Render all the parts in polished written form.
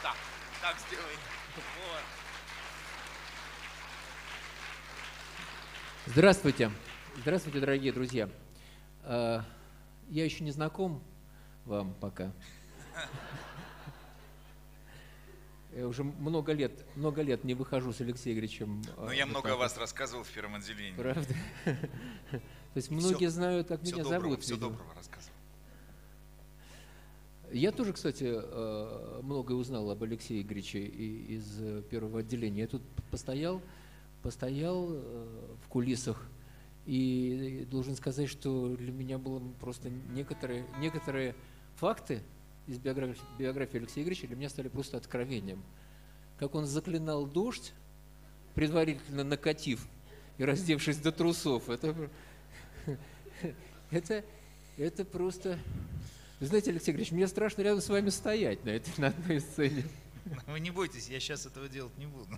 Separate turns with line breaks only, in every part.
Так, так сделай. Вот.
Здравствуйте. Здравствуйте, дорогие друзья. Я еще не знаком вам пока. Я уже много лет не выхожу с Алексеем Игоревичем.
Но я много о вас рассказывал в первом отделении.
Правда? То есть многие знают, как меня зовут.
Все доброго рассказывал.
Я тоже, кстати, многое узнал об Алексее Игоревиче из первого отделения. Я тут постоял в кулисах и должен сказать, что для меня было просто некоторые факты из биографии Алексея Игоревича для меня стали просто откровением. Как он заклинал дождь, предварительно накатив и раздевшись до трусов. Это просто... Вы знаете, Алексей Игоревич, мне страшно рядом с вами стоять на одной сцене.
Вы не бойтесь, я сейчас этого делать не буду.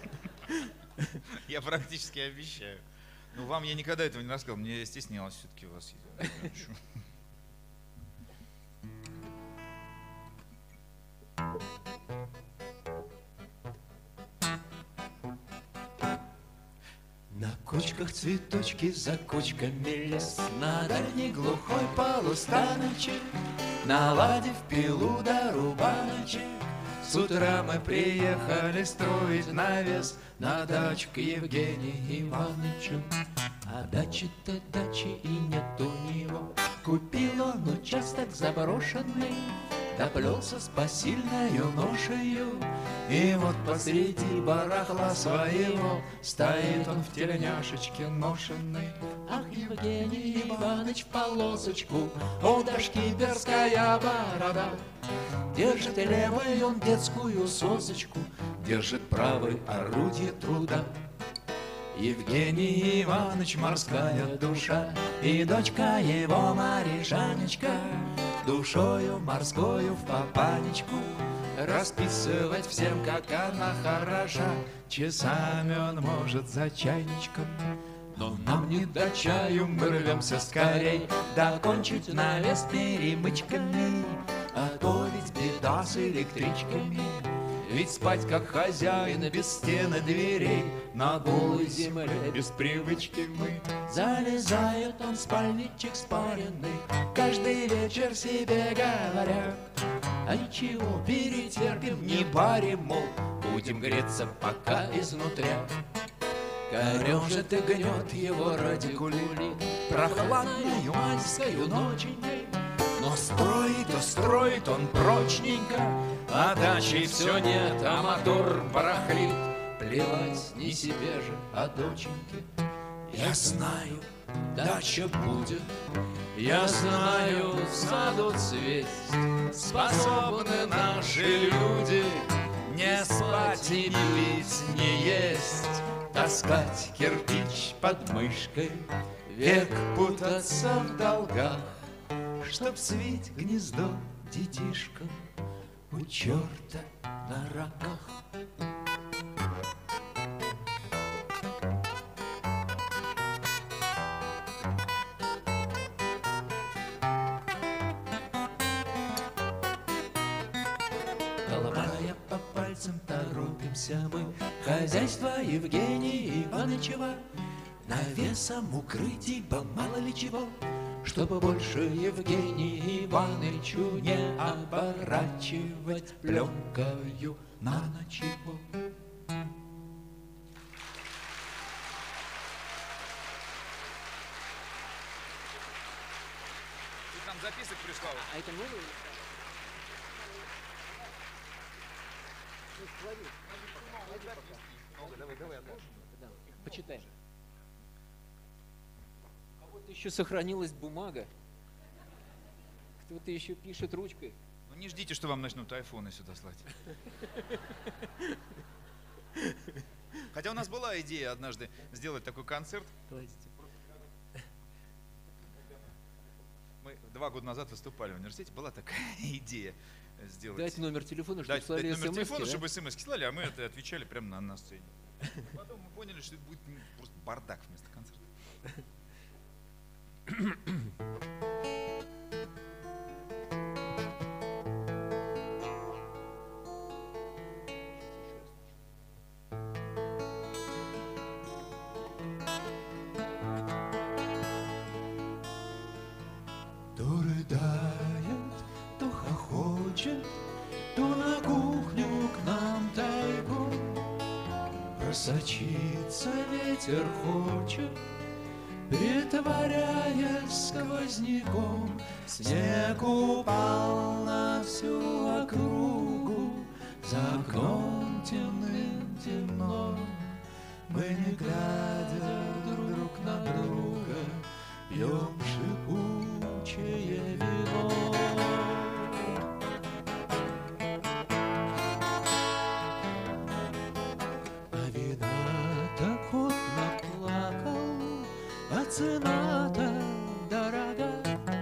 Я практически обещаю. Но вам я никогда этого не рассказывал, мне стеснялось все-таки вас.
На кочках цветочки, за кочками лес, на дальней глухой полустаночек, наладив пилу да рубаночек, с утра мы приехали строить навес на дачу к Евгению Ивановичу. А дачи-то дачи и нет у него, купил он участок заброшенный, доплелся с посильною ношею, и вот посреди барахла своего стоит он в тельняшечке ношенной. Ах, Евгений Иванович, в полосочку, у шкиперская борода. Держит левой он детскую сосочку, держит правой орудие труда. Евгений Иванович морская душа, и дочка его Маришанечка, душою морскою в папанечку расписывать всем, как она хороша. Часами он может за чайничком, но нам не до чаю, мы рвемся скорей докончить навес перемычками, а то ведь беда с электричками. Ведь спать как хозяин без стены дверей на голой земле без привычки мы. Залезает он в спальничек спаренный, каждый вечер себе говоря: а ничего, перетерпим, не парим, мол, будем греться пока изнутря. Корежит и гнет его радикулит прохладную майскую ноченькой, но строит он прочненько, а дачи все нет, а мотор барахлит. Плевать не себе же, а доченьке. Я знаю, дача будет, я знаю, саду цвесть. Способны наши люди не спать, не пить, не есть, таскать кирпич под мышкой, век путаться в долгах, чтоб свить гнездо детишкам у черта на раках. Ломая по пальцам, торопимся мы, хозяйство Евгения Ивановичева, навесом укрыть, ибо мало ли чего, чтобы больше Евгению Ивановичу не оборачивать пленкою на ночь его.
Тут нам записок прислал.
А это новый? Давай, почитаем. У кого-то еще сохранилась бумага. Кто-то еще пишет ручкой.
Ну не ждите, что вам начнут айфоны сюда слать. Хотя у нас была идея однажды сделать такой концерт. Мы 2 года назад выступали в университете, была такая идея сделать.
Дать номер телефона, чтобы слали
номер телефона,
да?
чтобы смс-ки слали, а мы это отвечали прямо на сцене. Потом мы поняли, что это будет просто бардак вместо концерта.
Просочиться ветер хочет, притворяясь сквозняком. Снег упал на всю округу, за окном темным темно. Мы, не глядя друг на друга, пьем шипучее вино. А вина-то кот наплакал, а цена-то дорога.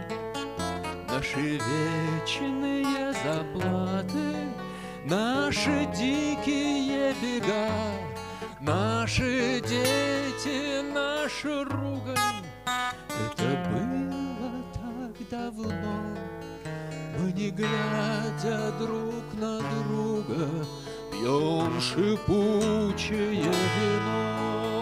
Наши вечные заплаты, наши дикие бега, наши дети, наша ругань. Это было так давно. Мы, не глядя друг на друга, пьем шипучее вино.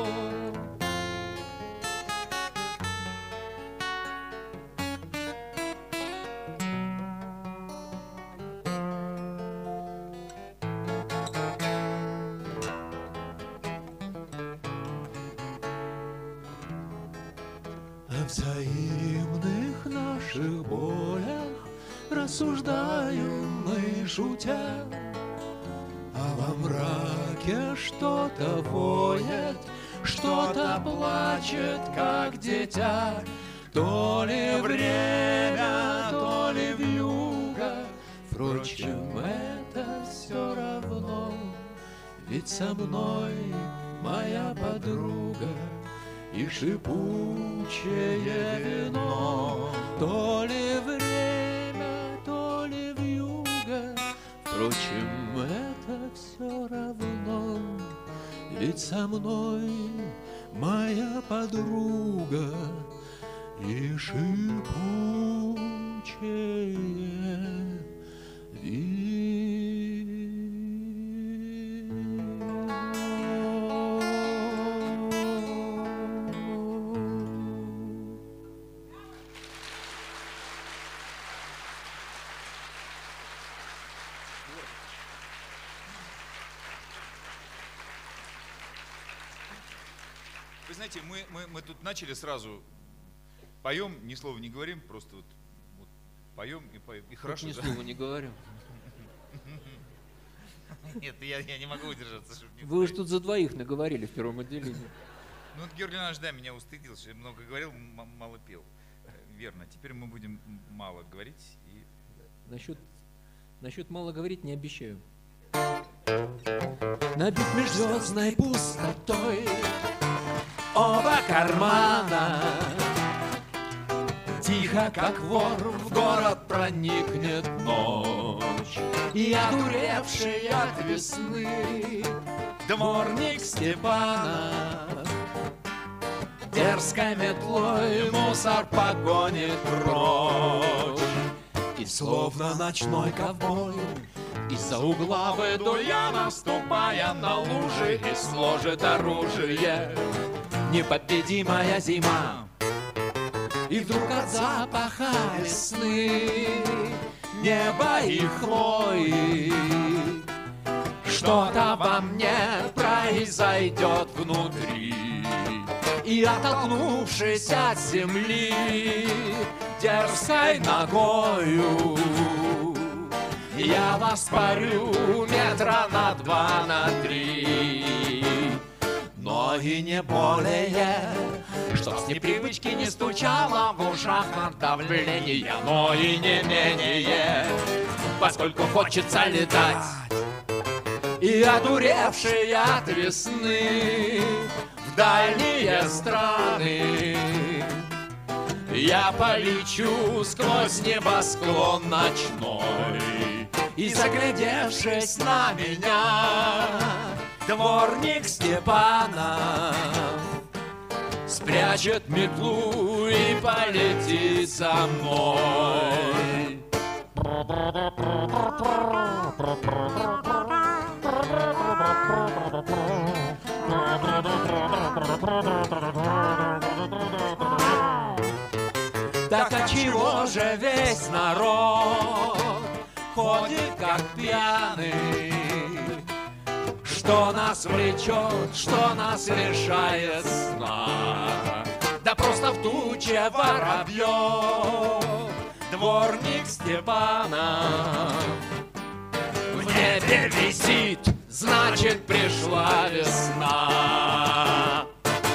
О взаимных наших болях рассуждаем мы, шутя. А во мраке что-то воет, что-то плачет, как дитя. То ли время, то ли вьюга, впрочем, это все равно. Ведь со мной моя подруга и шипучее вино. То ли время, то ли вьюга, впрочем, это все равно. Ведь со мной моя подруга и шипучее
Вы знаете, мы тут начали сразу, поем, ни слова не говорим, просто вот поем и поем. И хорошо,
ни
да?
слова не говорю.
Нет, я не могу удержаться, чтобы не
Вы уж
сказать.
тут за двоих наговорили в первом отделении.
Ну, вот Георгий Леонидович, да, меня устыдил, что я много говорил, мало пел. Верно, теперь мы будем мало говорить. И...
Насчет мало говорить не обещаю.
Набит межзвездной пустотой оба кармана. Тихо, как вор, в город проникнет ночь, и одуревший от весны дворник Степана дерзкой метлой мусор погонит прочь. И словно ночной ковбой из-за угла выйду я, наступая на лужи, и сложит оружие непобедимая зима. И вдруг от запаха весны, неба и хвои что-то во мне произойдет внутри. И оттолкнувшись от земли дерзкой ногою, я воспарю метра на 2, на 3. Но и не более, чтоб с непривычки не стучало в ушах от давления, но и не менее, поскольку хочется летать. И одуревший от весны в дальние страны я полечу сквозь небосклон ночной. И заглядевшись на меня, дворник Степанов спрячет метлу и полетит со мной. Так отчего же весь народ ходит как пьяный? что нас влечет, что нас лишает сна. Да просто в туче воробьев дворник Степана в небе висит, значит, пришла весна.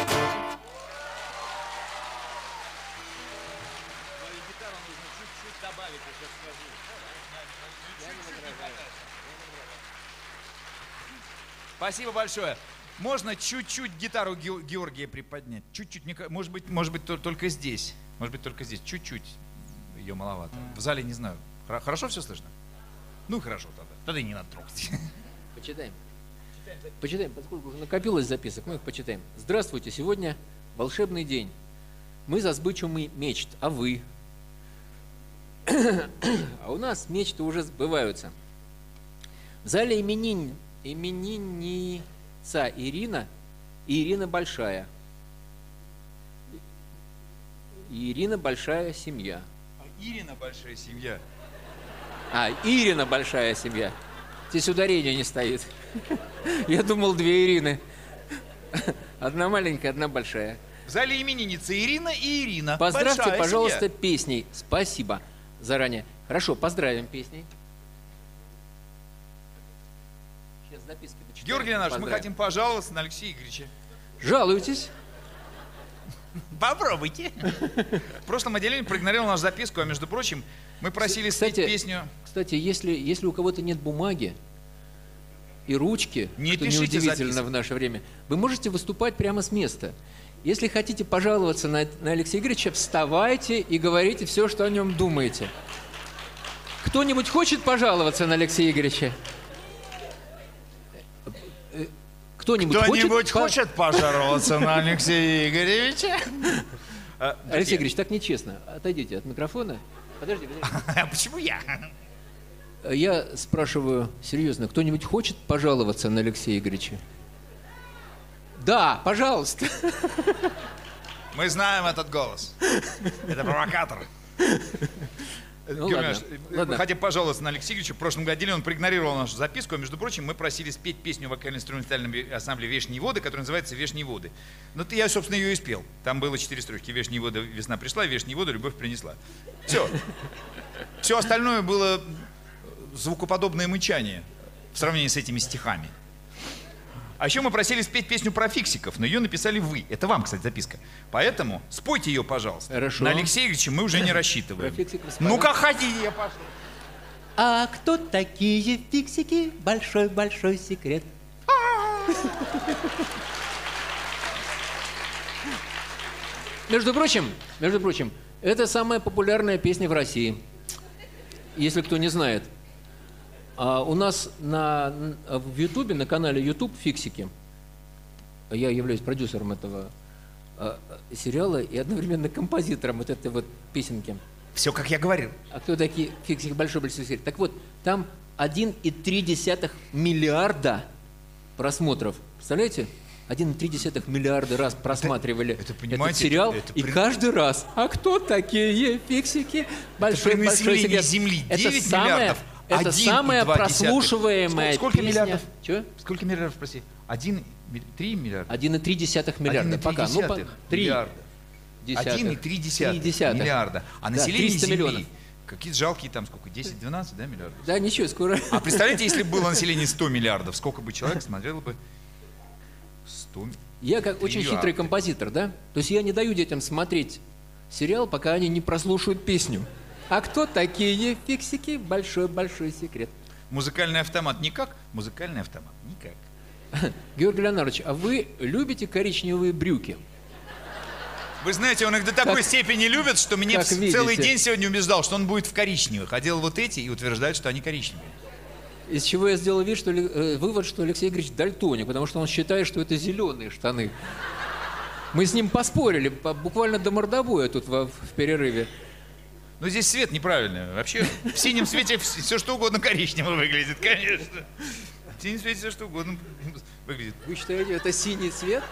Спасибо большое. Можно чуть-чуть гитару Георгия приподнять? Чуть-чуть, может быть, только здесь. Может быть, только здесь. Чуть-чуть. Ее маловато. В зале не знаю. Хорошо все слышно? Ну, хорошо тогда. Тогда и не надо трогать.
Почитаем. Почитаем, поскольку уже накопилось записок, мы их почитаем. Здравствуйте, сегодня волшебный день. Мы за сбычу мечт, а вы? А у нас мечты уже сбываются. В зале именинница Ирина и Ирина Большая. И Ирина Большая семья.
Ирина большая семья.
Ирина Большая семья. Здесь ударение не стоит. Я думал, две Ирины. Одна маленькая, одна большая.
В зале именинница Ирина и Ирина.
Поздравьте,
большая
пожалуйста,
семья.
песней. Спасибо заранее. Хорошо, поздравим песней. Сейчас записки почитаем.
Георгий Леонидович, мы
Поздравим.
хотим пожаловаться на Алексея Игоревича.
Жалуйтесь.
Попробуйте. В прошлом отделении проигнорировал нашу записку, а между прочим, мы просили спеть
Кстати,
песню.
Кстати, если у кого-то нет бумаги и ручки,
Не
что
пишите
неудивительно
записок.
в наше время, вы можете выступать прямо с места. Если хотите пожаловаться на Алексея Игоревича, вставайте и говорите все, что о нем думаете. Кто-нибудь хочет пожаловаться на Алексея Игоревича?
Кто-нибудь хочет пожаловаться на Алексея Игоревича?
Алексей Игоревич, так нечестно. Отойдите от микрофона. Подожди.
А почему я?
Я спрашиваю серьезно, кто-нибудь хочет пожаловаться на Алексея Игоревича? Да, пожалуйста.
Мы знаем этот голос. Это провокатор.
Ну,
Георгий
ладно,
Иванович,
ладно.
хотя пожаловаться на Алексея Игоревича, в прошлом году он проигнорировал нашу записку, а между прочим, мы просили спеть песню вокально-инструментального ансамбля «Вешние воды», которая называется «Вешние воды». Ну, я, собственно, ее и спел. Там было 4 строчки. «Вешние воды, весна пришла, вешние воды, любовь принесла». Все. Все остальное было звукоподобное мычание в сравнении с этими стихами. А еще мы просили спеть песню про фиксиков, но ее написали вы. Это вам, кстати, записка. Поэтому спойте ее, пожалуйста.
Хорошо.
На Алексея Игоревича мы уже не рассчитываем.
Про фиксиков
Ну-ка, хотите, я пошел.
А кто такие фиксики? Большой-большой секрет. Между прочим, это самая популярная песня в России. Если кто не знает. У нас в Ютубе, на канале YouTube «Фиксики», я являюсь продюсером этого сериала и одновременно композитором вот этой вот песенки.
Все, как я говорил.
А кто такие фиксики? Большой-большой секрет. Так вот, там 1,3 миллиарда просмотров. Представляете? 1,3 миллиарда раз просматривали
это,
этот
понимаете,
сериал.
это
И каждый раз. А кто такие фиксики?
При населении
секрет.
Земли
Это
9
самая,
миллиардов.
это самая
1,2.
прослушиваемая
Сколько
песня.
миллиардов?
Чего?
Сколько миллиардов, прости? 3 миллиарда?
1,3 миллиарда. Пока. 3
миллиарда. 1,3 миллиарда. А
Да,
население
300
Земли,
миллионов.
какие-то жалкие там сколько, 10-12, да, миллиардов?
Да, ничего, скоро.
А представляете, если бы было население 100 миллиардов, сколько бы человек смотрело бы 100
Я как очень
миллиардов.
хитрый композитор, да? То есть я не даю детям смотреть сериал, пока они не прослушают песню. А кто такие фиксики? Большой-большой секрет.
Музыкальный автомат никак? Музыкальный автомат никак.
Георгий Леонардович, а вы любите коричневые брюки?
Вы знаете, он их до такой степени любит, что мне
как
целый
видите.
день сегодня убеждал, что он будет в коричневых. А делал вот эти и утверждает, что они коричневые.
Из чего я сделал вывод, что Алексей Игоревич дальтоник, потому что он считает, что это зеленые штаны. Мы с ним поспорили, буквально до мордобоя тут в перерыве.
Но здесь свет неправильный. Вообще в синем свете все что угодно коричневое выглядит, конечно. В синем свете все что угодно выглядит.
Вы считаете, это синий цвет?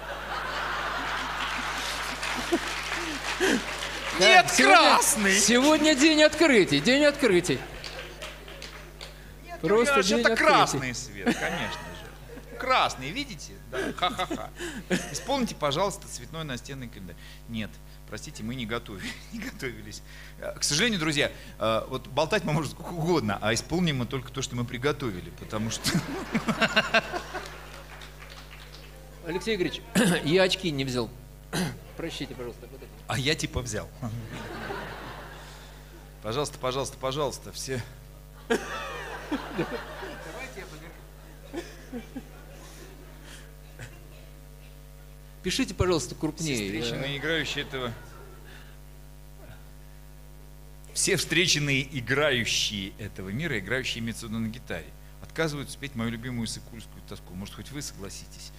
Нет,
Да,
красный!
Сегодня день открытий, день открытий. Просто
Конечно,
день
это
открытий.
красный свет, конечно же. красный, видите? Да, ха-ха-ха. Исполните, пожалуйста, цветной настенный календарь. Нет, простите, мы не готовились. К сожалению, друзья, вот болтать мы можем сколько угодно, а исполним мы только то, что мы приготовили, потому что...
Алексей Игоревич, я очки не взял. Прощите, пожалуйста.
А я типа взял. Пожалуйста, пожалуйста, пожалуйста, все...
Давайте я поверну. Пишите, пожалуйста, крупнее.
Все встреченные играющие этого... Все встреченные играющие этого мира, играющие имеется в виду на гитаре, отказываются спеть мою любимую сыкульскую тоску. Может, хоть вы согласитесь?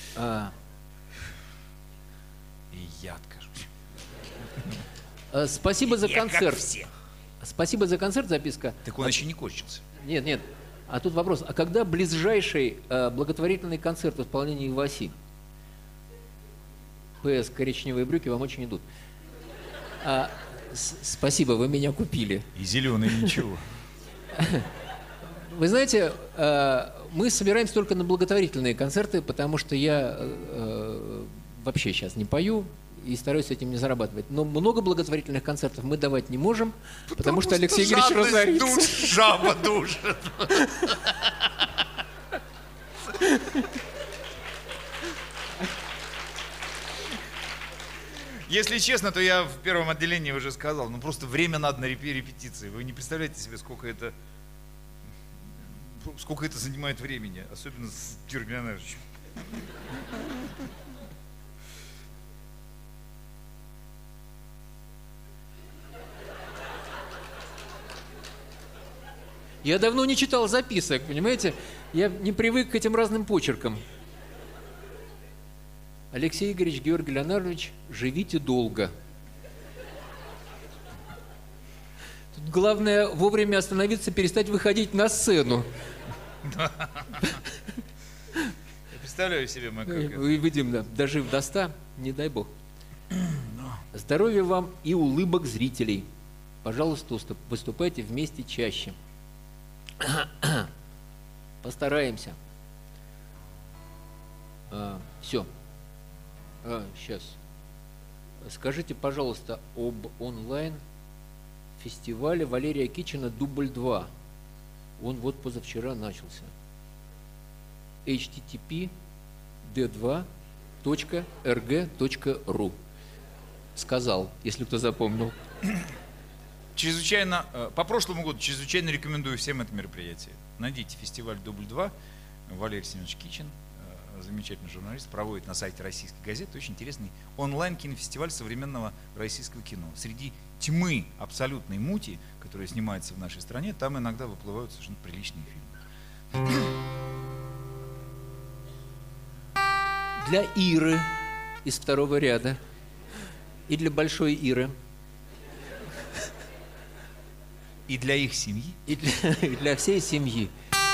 И я откажусь.
Спасибо за концерт. Спасибо за концерт, записка.
Так он еще не кончился.
Нет. А тут вопрос. А когда ближайший благотворительный концерт в исполнении Васи? ПС, коричневые брюки вам очень идут. Спасибо, вы меня купили.
И зеленый ничего.
Вы знаете, мы собираемся только на благотворительные концерты, потому что я вообще сейчас не пою и стараюсь этим не зарабатывать. Но много благотворительных концертов мы давать не можем, потому что Алексей Игоревич разорится.
Жаба душит. Если честно, то я в первом отделении уже сказал, ну просто время надо на репетиции. Вы не представляете себе, сколько это занимает времени, особенно с Георгием Леонардовичем.
Я давно не читал записок, понимаете? Я не привык к этим разным почеркам. Алексей Игоревич, Георгий Леонардович, живите долго. Тут главное вовремя остановиться, перестать выходить на сцену.
Я представляю себе, мы как это.
Выйдем, да, дожив до 100, не дай бог. Здоровья вам и улыбок зрителей. Пожалуйста, выступайте вместе чаще. Постараемся. Все. Сейчас. Скажите, пожалуйста, об онлайн-фестивале Валерия Кичина «Дубль 2». Он вот позавчера начался. http://d2.rg.ru. Сказал, если кто запомнил.
Чрезвычайно, по прошлому году чрезвычайно рекомендую всем это мероприятие. Найдите фестиваль «Дубль 2». Валерий Семенович Кичин, замечательный журналист, проводит на сайте российской газеты очень интересный онлайн-кинофестиваль современного российского кино. Среди тьмы абсолютной мути, которая снимается в нашей стране, там иногда выплывают совершенно приличные фильмы.
Для Иры из второго ряда и для большой Иры.
И для их семьи.
И для всей семьи.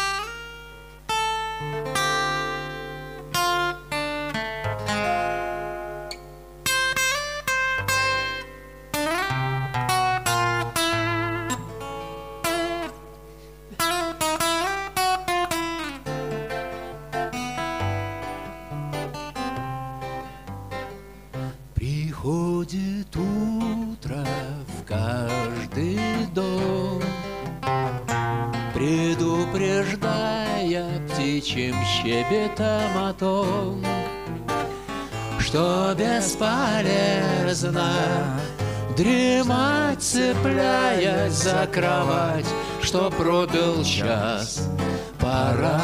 Приходит утро в каждый дом, предупреждая птичьим щебетом о том, что бесполезно дремать, цепляясь за кровать, что пробил час, пора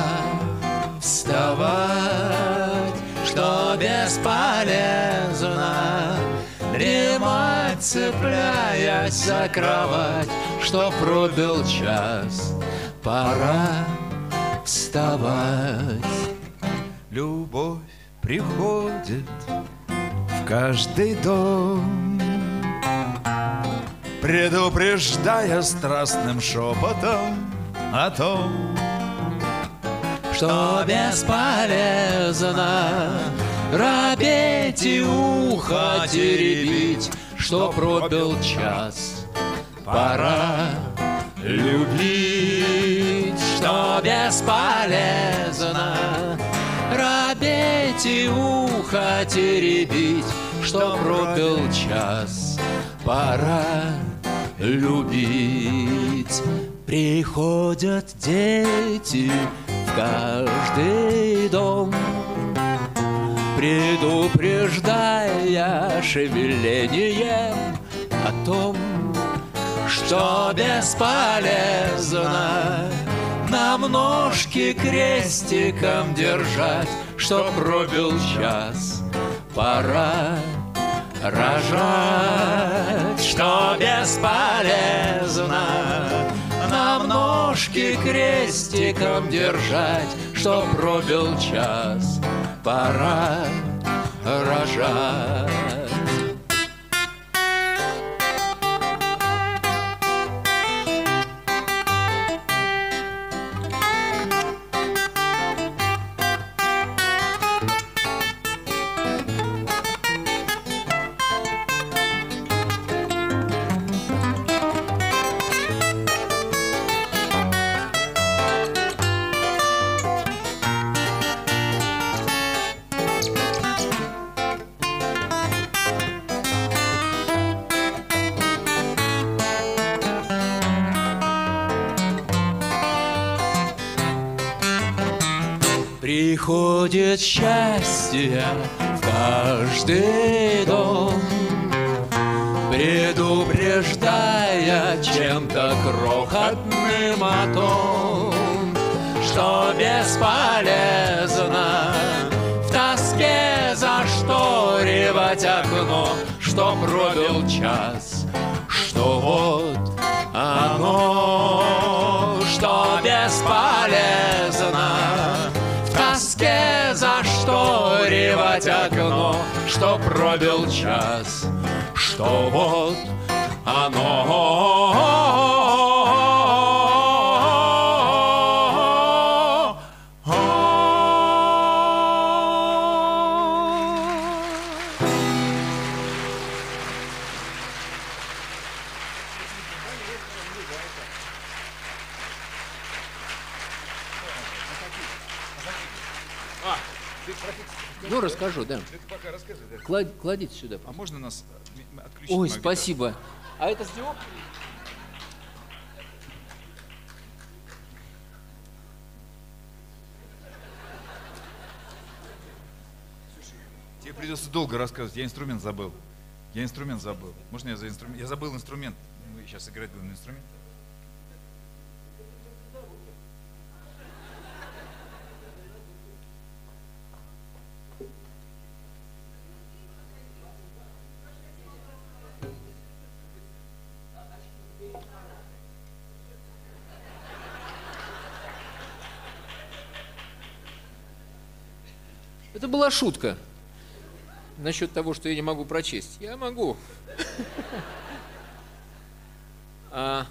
вставать, что бесполезно дремать, цепляясь за кровать, что пробил час, пора вставать.
Любовь приходит в каждый дом, предупреждая страстным шепотом о том,
что бесполезно робеть и ухо теребить, что пробил час, пора любить, что бесполезно и ухо теребить, что пробил час, пора любить. Приходят дети в каждый дом, предупреждая шевелением о том, что бесполезно нам ножки крестиком держать, что пробил час, пора рожать, что бесполезно нам ножки крестиком держать, что пробил час, пора рожать. Приходит счастье в каждый дом, предупреждая чем-то крохотным о том, что бесполезно в тоске зашторивать окно, что пробил час, что вот оно, что бесполезно в тоске зашторивать окно, что пробил час, что вот оно.
Ну, расскажу, да.
Ты пока рассказывай, да.
Кладите сюда.
А можно нас отключить?
Ой,
магнитофон?
спасибо. А это с диоптрии?
Тебе придется долго рассказывать. Я инструмент забыл. Можно я за инструмент? Я забыл инструмент. Мы сейчас играть будем на инструменте.
Это была шутка насчет того, что я не могу прочесть. Я могу. А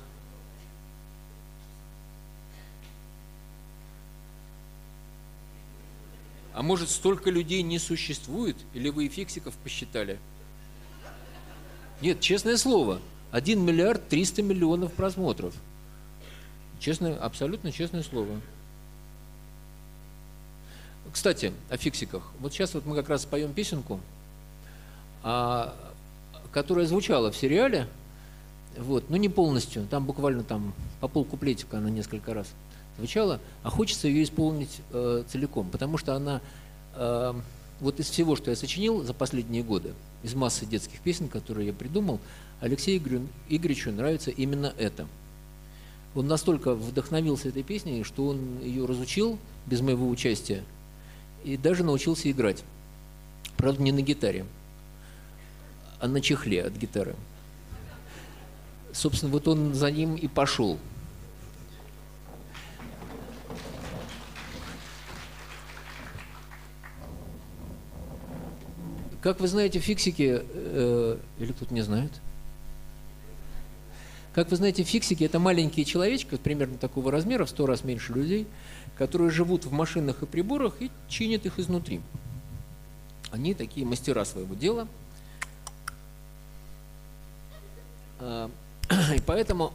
может, столько людей не существует? Или вы и фиксиков посчитали? Нет, честное слово. 1 миллиард 300 миллионов просмотров. Честное, абсолютно честное слово. Кстати, о фиксиках. Вот сейчас вот мы как раз споем песенку, которая звучала в сериале, вот, но не полностью, там буквально там по полкуплетика она несколько раз звучала, а хочется ее исполнить целиком, потому что она, вот из всего, что я сочинил за последние годы, из массы детских песен, которые я придумал, Алексею Игоревичу нравится именно это. Он настолько вдохновился этой песней, что он ее разучил без моего участия, и даже научился играть. Правда, не на гитаре, а на чехле от гитары. Собственно, вот он за ним и пошел. Как вы знаете, фиксики, или кто-то не знает? Как вы знаете, фиксики – это маленькие человечки, примерно такого размера, в 100 раз меньше людей, которые живут в машинах и приборах и чинят их изнутри. Они такие мастера своего дела. И поэтому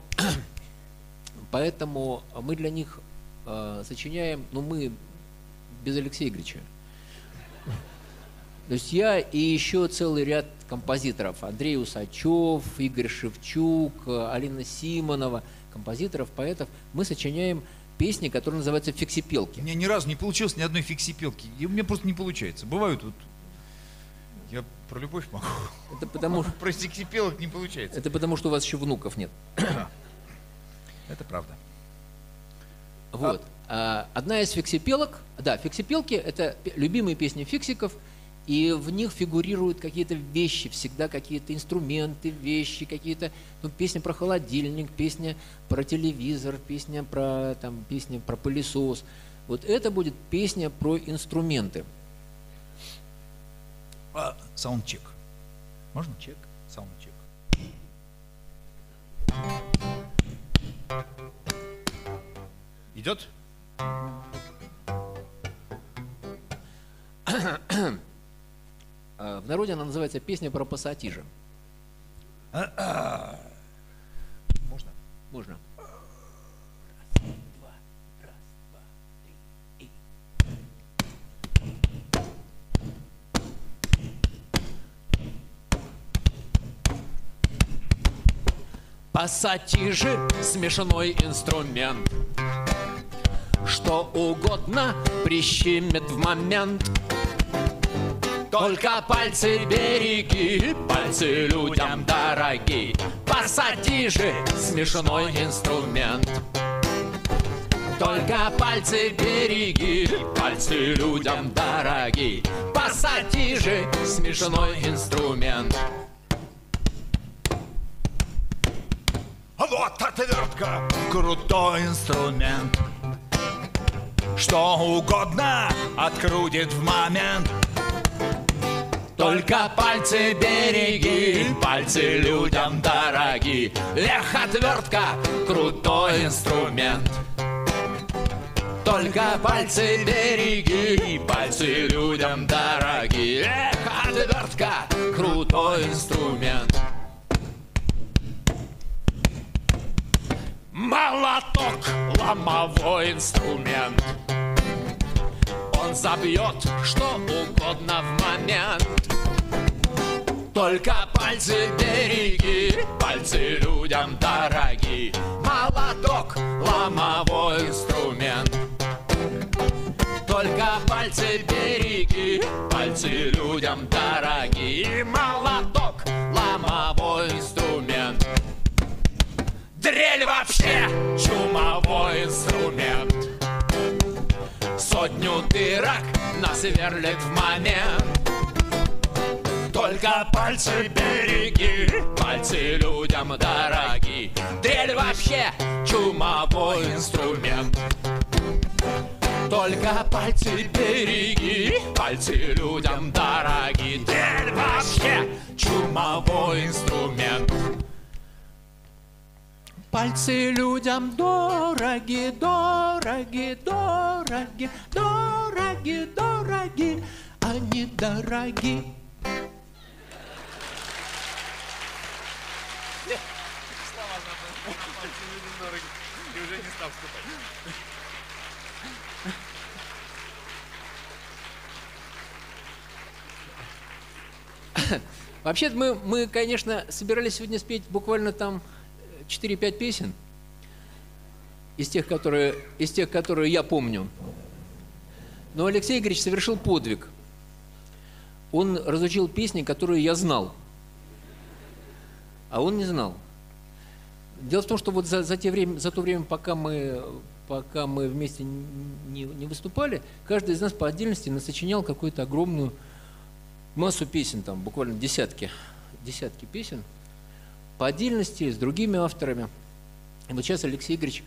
мы для них сочиняем, но мы без Алексея Игоревича. То есть я и еще целый ряд композиторов. Андрей Усачев, Игорь Шевчук, Алина Симонова, композиторов, поэтов. Мы сочиняем песни, которые называются фиксипелки.
У меня ни разу не получилось ни одной фиксипелки. И у меня просто не получается. Бывают вот... Я про любовь могу.
Это потому,
про фиксипелок не получается.
это потому, что у вас еще внуков нет.
Это правда.
Вот. Одна из фиксипелок, да, фиксипелки — это любимые песни фиксиков, и в них фигурируют какие-то вещи, всегда какие-то инструменты, вещи, какие-то, ну, песня про холодильник, песня про телевизор, песня про пылесос. Вот это будет песня про инструменты.
Саундчек. Можно? Чек. Саундчек. Идет?
В народе она называется «Песня про пассатижа».
Можно?
Можно. Пассатижи — смешной инструмент, что угодно прищемит в момент. Только пальцы береги, пальцы людям дороги. Пассатижи — смешной инструмент. Только пальцы береги, пальцы людям дороги. Пассатижи — смешной инструмент.
Вот отвертка, крутой инструмент, что угодно открутит в момент.
Только пальцы береги, пальцы людям дороги. Эх, отвертка, крутой инструмент. Только пальцы береги, пальцы людям дороги. Эх, отвертка, крутой инструмент. Молоток — ломовой инструмент. Он забьет что угодно в момент. Только пальцы береги, пальцы людям дороги. Молоток — ломовой инструмент. Только пальцы береги, пальцы людям дороги. Молоток — ломовой инструмент. Дрель вообще чумовой инструмент. Сотню дырок насверлит в момент. Только пальцы береги, пальцы людям дороги. Дрель вообще чумовой инструмент. Только пальцы береги, пальцы людям дороги. Дрель вообще чумовой инструмент. Пальцы людям дороги, дороги, дороги, дороги, дороги, они дороги.
Слова забыл. Пальцы людям дороги. И уже не стал вступать.
Вообще-то мы, конечно, собирались сегодня спеть буквально там 4-5 песен из тех, которые я помню. Но Алексей Игоревич совершил подвиг. Он разучил песни, которые я знал, а он не знал. Дело в том, что вот за то время, пока мы вместе не выступали, каждый из нас по отдельности насочинял какую-то огромную массу песен, там буквально десятки песен, по отдельности, с другими авторами. И вот сейчас Алексей Игоревич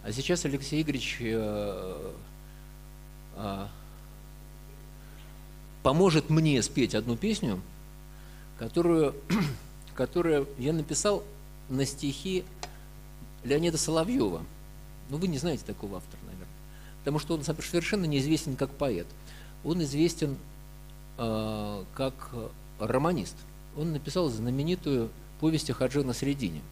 поможет мне спеть одну песню, которую я написал на стихи Леонида Соловьева. Ну, вы не знаете такого автора, наверное. Потому что он совершенно неизвестен как поэт. Он известен как романист. Он написал знаменитую повесть о Хадже Насреддине.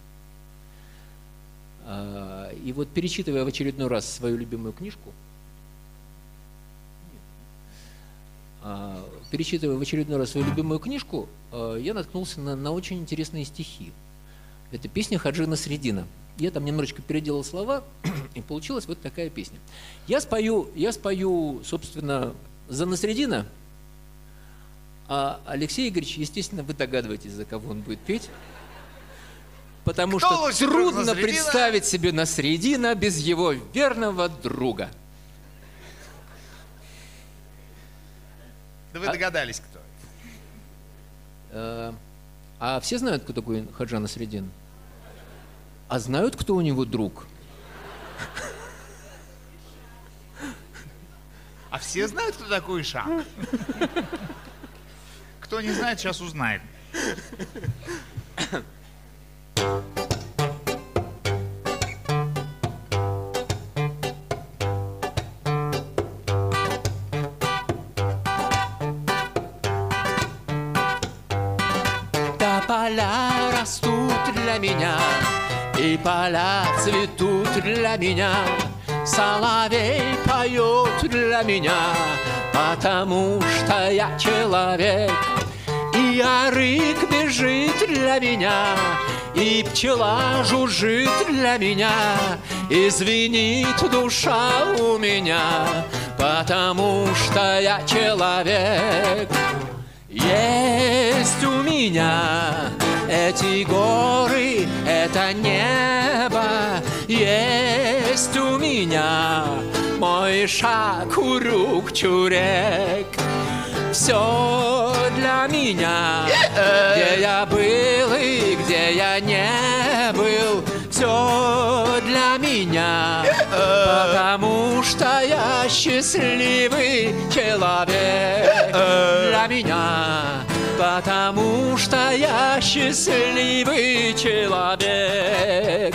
И вот, перечитывая в очередной раз свою любимую книжку, перечитывая в очередной раз свою любимую книжку, я наткнулся на очень интересные стихи. Это песня Хаджи Насреддина. Я там немножечко переделал слова, и получилась вот такая песня. Я спою, собственно, за Насреддина, а Алексей Игоревич, естественно, вы догадываетесь, за кого он будет петь. Потому что трудно представить себе Насреддина без его верного друга.
Да вы догадались, кто.
А все знают, кто такой Хаджа Насреддин? А знают, кто у него друг?
А все знают, кто такой Ишак? Кто не знает, сейчас узнает.
Тополя растут для меня, и поля цветут для меня, соловей поет для меня, потому что я человек. И арык бежит для меня, и пчела жужжит для меня, и звенит душа у меня, потому что я человек. Есть у меня эти горы, это небо, есть у меня мой Ишак, Урюк, Чурек. Все для меня, где я был и где я не был, все для меня, потому что я счастливый человек. Для меня, потому что я счастливый человек.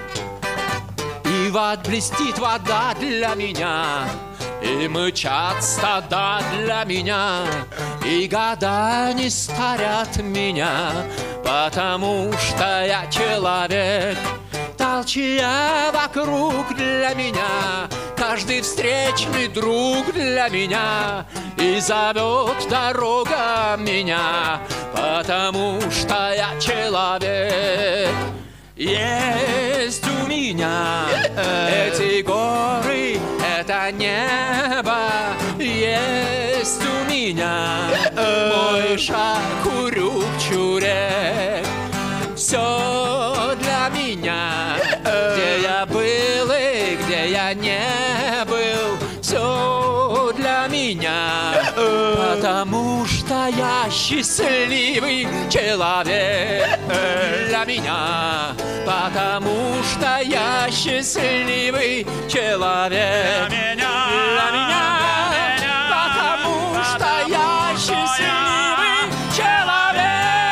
И вот блестит вода для меня, и мычат стада для меня, и года не старят меня, потому что я человек. Толчья вокруг для меня, каждый встречный друг для меня, и зовет дорога меня, потому что я человек. Есть у меня эти горы, это небо, есть у меня мой Ишак, Урюк, Чурек. Все для меня, где я был и где я не был, все для меня, потому что я счастливый человек. Для меня, потому что я счастливый человек. Для меня, потому что я счастливый человек.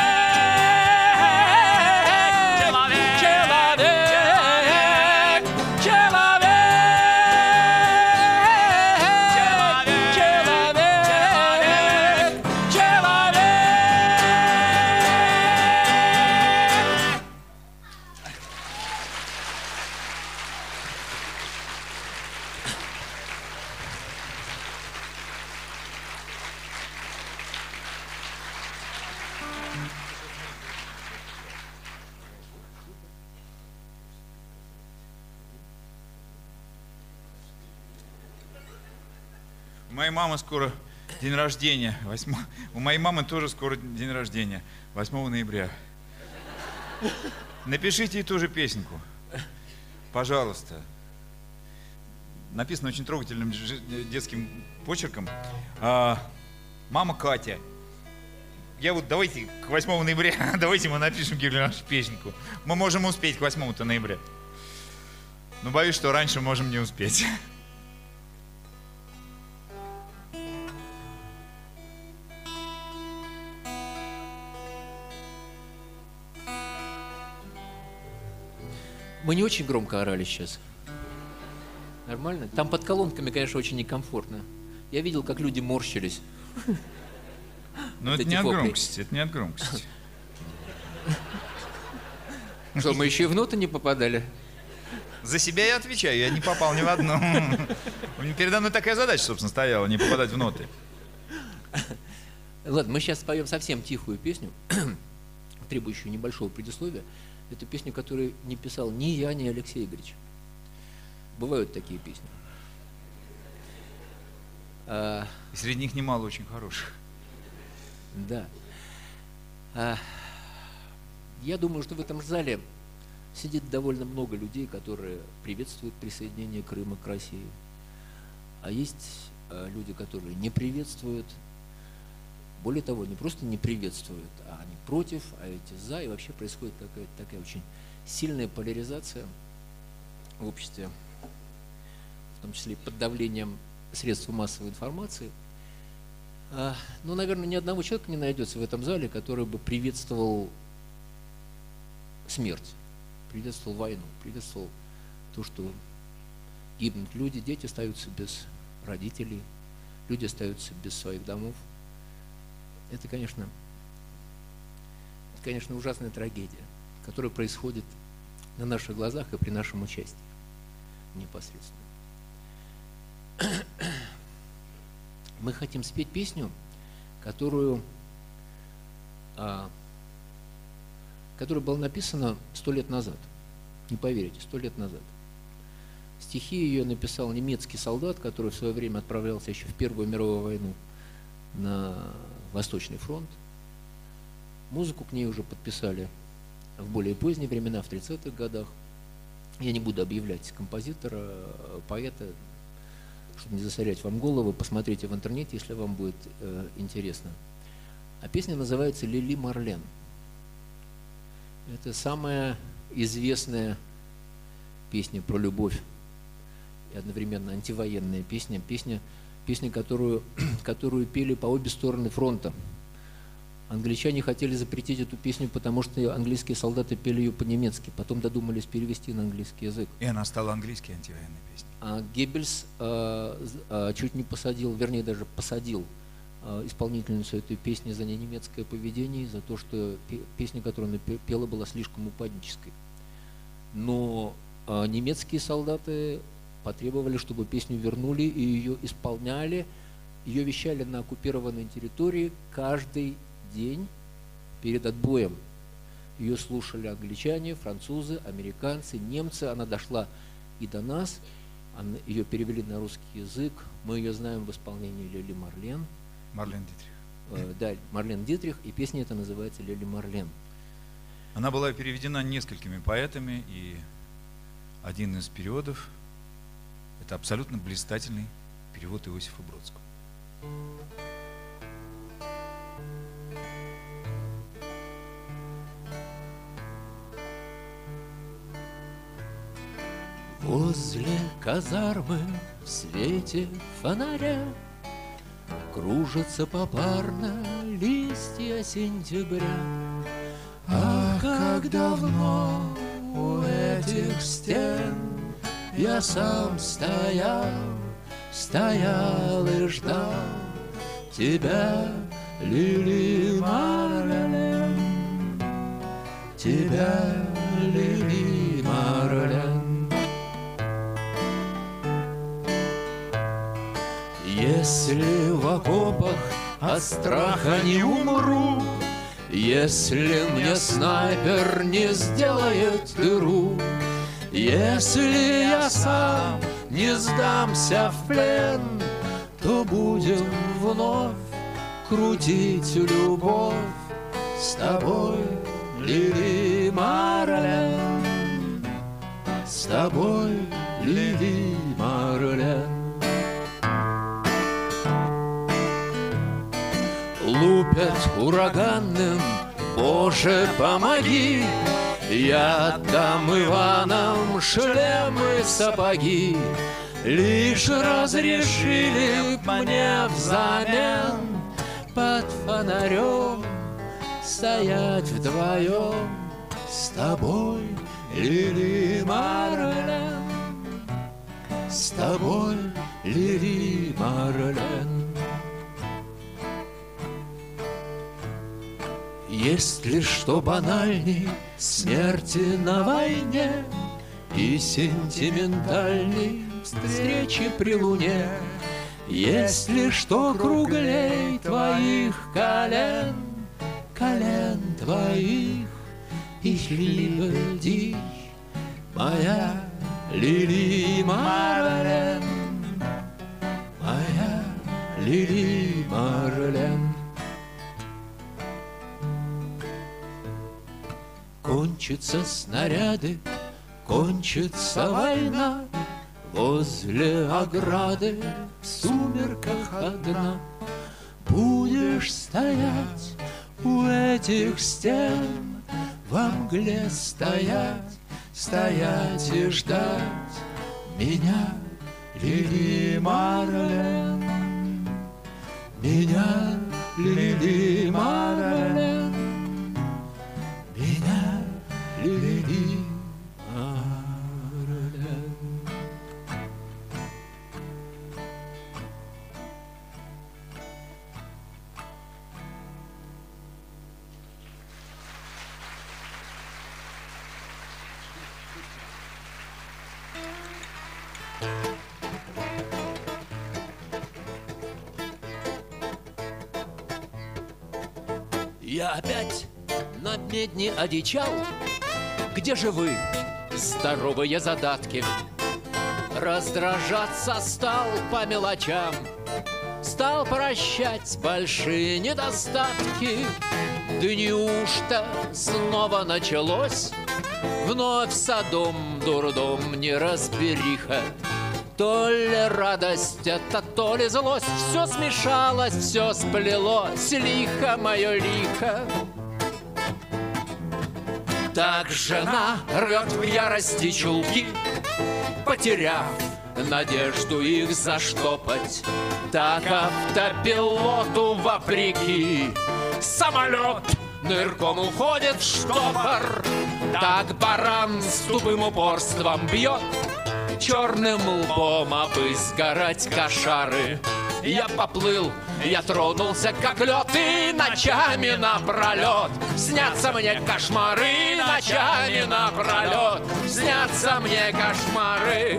У моей мамы скоро день рождения. У моей мамы тоже скоро день рождения. 8 ноября. Напишите ей тоже песенку. Пожалуйста. Написано очень трогательным детским почерком. Мама Катя. Давайте к 8 ноября, давайте мы напишем нашу песенку. Мы можем успеть к 8 ноября. Но боюсь, что раньше можем не успеть.
Мы не очень громко орали сейчас. Нормально? Там под колонками, конечно, очень некомфортно. Я видел, как люди морщились.
Но это не от громкости, это не от громкости.
Что, мы еще и в ноты не попадали?
За себя я отвечаю, я не попал ни в одну. Передо мной такая задача, собственно, стояла, не попадать в ноты.
Ладно, мы сейчас споем совсем тихую песню, требующую небольшого предисловия. Это песня, которую не писал ни я, ни Алексей Игоревич. Бывают такие песни.
И среди них немало очень хороших.
Да. Я думаю, что в этом зале сидит довольно много людей, которые приветствуют присоединение Крыма к России. А есть люди, которые не приветствуют. Более того, не просто не приветствуют, а они против, а эти за. И вообще происходит такая очень сильная поляризация в обществе, в том числе под давлением средств массовой информации. Но, наверное, ни одного человека не найдется в этом зале, который бы приветствовал смерть, приветствовал войну, приветствовал то, что гибнут люди, дети остаются без родителей, люди остаются без своих домов. Это, конечно, ужасная трагедия, которая происходит на наших глазах и при нашем участии непосредственно. Мы хотим спеть песню, которая была написана 100 лет назад. Не поверите, 100 лет назад. Стихи ее написал немецкий солдат, который в свое время отправлялся еще в Первую мировую войну на Восточный фронт. Музыку к ней уже подписали в более поздние времена, в 30-х годах. Я не буду объявлять композитора, поэта, чтобы не засорять вам голову. Посмотрите в интернете, если вам будет интересно. А песня называется «Лили Марлен». Это самая известная песня про любовь и одновременно антивоенная песня, которую пели по обе стороны фронта. Англичане хотели запретить эту песню, потому что английские солдаты пели ее по-немецки, потом додумались перевести на английский язык.
И она стала английской антивоенной песней.
А Геббельс чуть не посадил, вернее даже посадил исполнительницу этой песни за ненемецкое поведение, за то, что песня, которую она пела, была слишком упаднической. Но немецкие солдаты потребовали, чтобы песню вернули и ее исполняли. Ее вещали на оккупированной территории каждый день перед отбоем. Ее слушали англичане, французы, американцы, немцы. Она дошла и до нас. Ее перевели на русский язык. Мы ее знаем в исполнении Лили Марлен.
Марлен Дитрих.
Да, Марлен Дитрих. И песня эта называется «Лили Марлен».
Она была переведена несколькими поэтами, и один из переводов – это абсолютно блистательный перевод Иосифа Бродского.
Возле казармы в свете фонаря кружатся попарно листья сентября. Ах, как давно у этих стен я сам стоял и ждал тебя, Лили Марлен, тебя, Лили Марлен. Если в окопах от страха не умру, если мне снайпер не сделает дыру, если я сам не сдамся в плен, то будем вновь крутить любовь с тобой, Лили Марлен, с тобой, Лили Марлен. Лупят ураганным, Боже, помоги, я отдам Иванам шлемы, сапоги. Лишь разрешили мне взамен под фонарем стоять вдвоем с тобой, Лили Марлен, с тобой, Лили Марлен. Есть ли что банальней смерти на войне и сентиментальной встречи при луне?
Если что круглей твоих колен, колен твоих, ich liebe dich, моя Лили Марлен, моя Лили Марлен. Кончатся снаряды, кончится война, возле ограды в сумерках одна. Будешь стоять у этих стен, во мгле стоять, стоять и ждать меня, Лили Марлен, меня, Лили Марлен, меня, Лили Марлен. Я опять на медне одичал. Где же вы, здоровые задатки? Раздражаться стал по мелочам, стал прощать большие недостатки. Да неужто снова началось? Вновь садом, дурдом, неразбериха. То ли радость это, то ли злость. Все смешалось, все сплелось, лихо мое лихо. Так жена рвет в ярости чулки, потеряв надежду их заштопать. Так автопилоту вопреки самолет нырком уходит в штопор. Так баран с тупым упорством бьет черным лбом об изгорать кошары. Я поплыл, я тронулся, как лед, и ночами напролет снятся мне кошмары, ночами напролет снятся мне кошмары.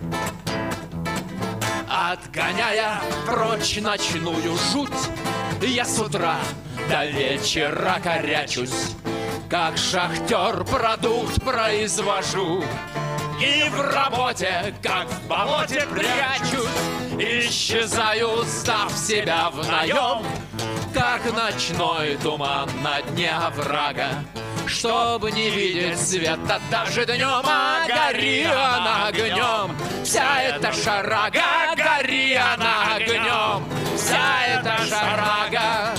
Отгоняя прочь ночную жуть, я с утра до вечера корячусь, как шахтер продукт произвожу. И в работе, как в болоте, прячусь, исчезаю, сдав себя в наем, как ночной туман на дне оврага. Чтобы не видеть света даже днем, а гори она огнем, вся эта шарага, гори она огнем, вся эта шарага.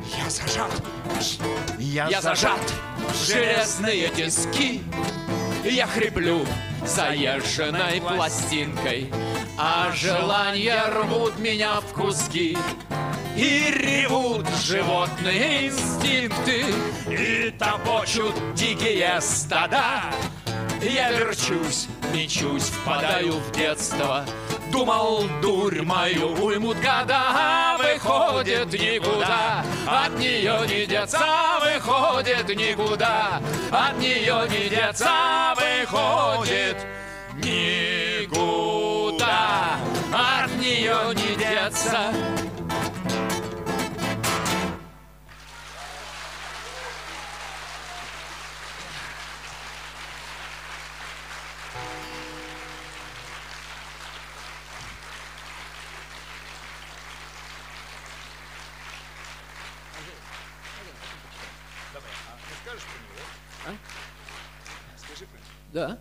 Я зажат в железные тиски, я хриплю заезженной пластинкой, а желания рвут меня в куски. И ревут животные инстинкты, и топочут дикие стада. Я верчусь, мечусь, впадаю в детство. Думал, дурь мою уймут года, а выходит никуда. От нее не деться, выходит никуда. От нее не деться, выходит никуда. От нее не деться.
Да.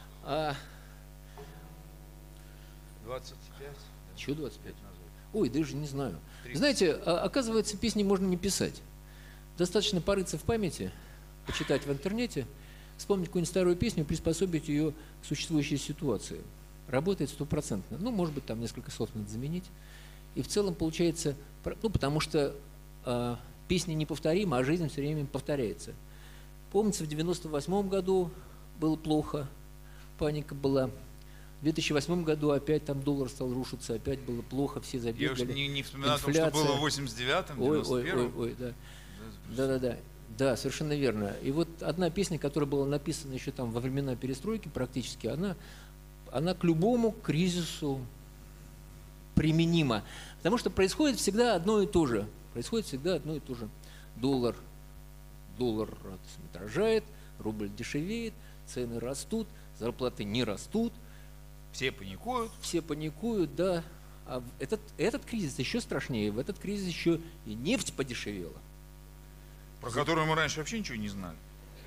25.
Чего 25? Ой, даже не знаю. 30. Знаете, оказывается, песни можно не писать. Достаточно порыться в памяти, почитать в интернете, вспомнить какую-нибудь старую песню, приспособить ее к существующей ситуации. Работает 100%. Ну, может быть, там несколько слов надо заменить. И в целом получается, ну, потому что песня неповторима, а жизнь все время повторяется. Помнится, в 98 году было плохо, паника была. В 2008 году опять там доллар стал рушиться, опять было плохо, все забегали.
Я уж не вспоминаю о том, что было в 89-м, 91-м.
Ой, да. Да, совершенно верно. И вот одна песня, которая была написана еще там во времена перестройки практически, она к любому кризису применимо. Потому что происходит всегда одно и то же. Происходит всегда одно и то же. Доллар дорожает, рубль дешевеет, цены растут, зарплаты не растут.
Все паникуют.
Все паникуют, да. А этот кризис еще страшнее. В этот кризис еще и нефть подешевела.
Про которую мы раньше вообще ничего не знали.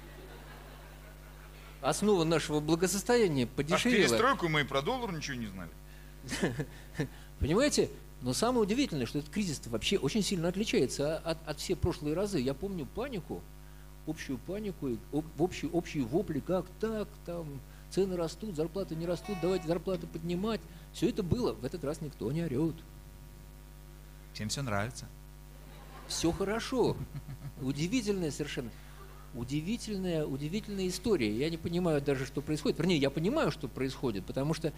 Основа нашего благосостояния
А в
подешевела.
перестройку мы и про доллар ничего не знали.
Понимаете? Но самое удивительное, что этот кризис вообще очень сильно отличается от всех прошлые разы. Я помню панику, общую панику, общие вопли, как так, там цены растут, зарплаты не растут, давайте зарплаты поднимать. Все это было, в этот раз никто не орет.
Всем все нравится.
Все хорошо. Удивительная совершенно. Удивительная история. Я не понимаю даже, что происходит. Вернее, я понимаю, что происходит, потому что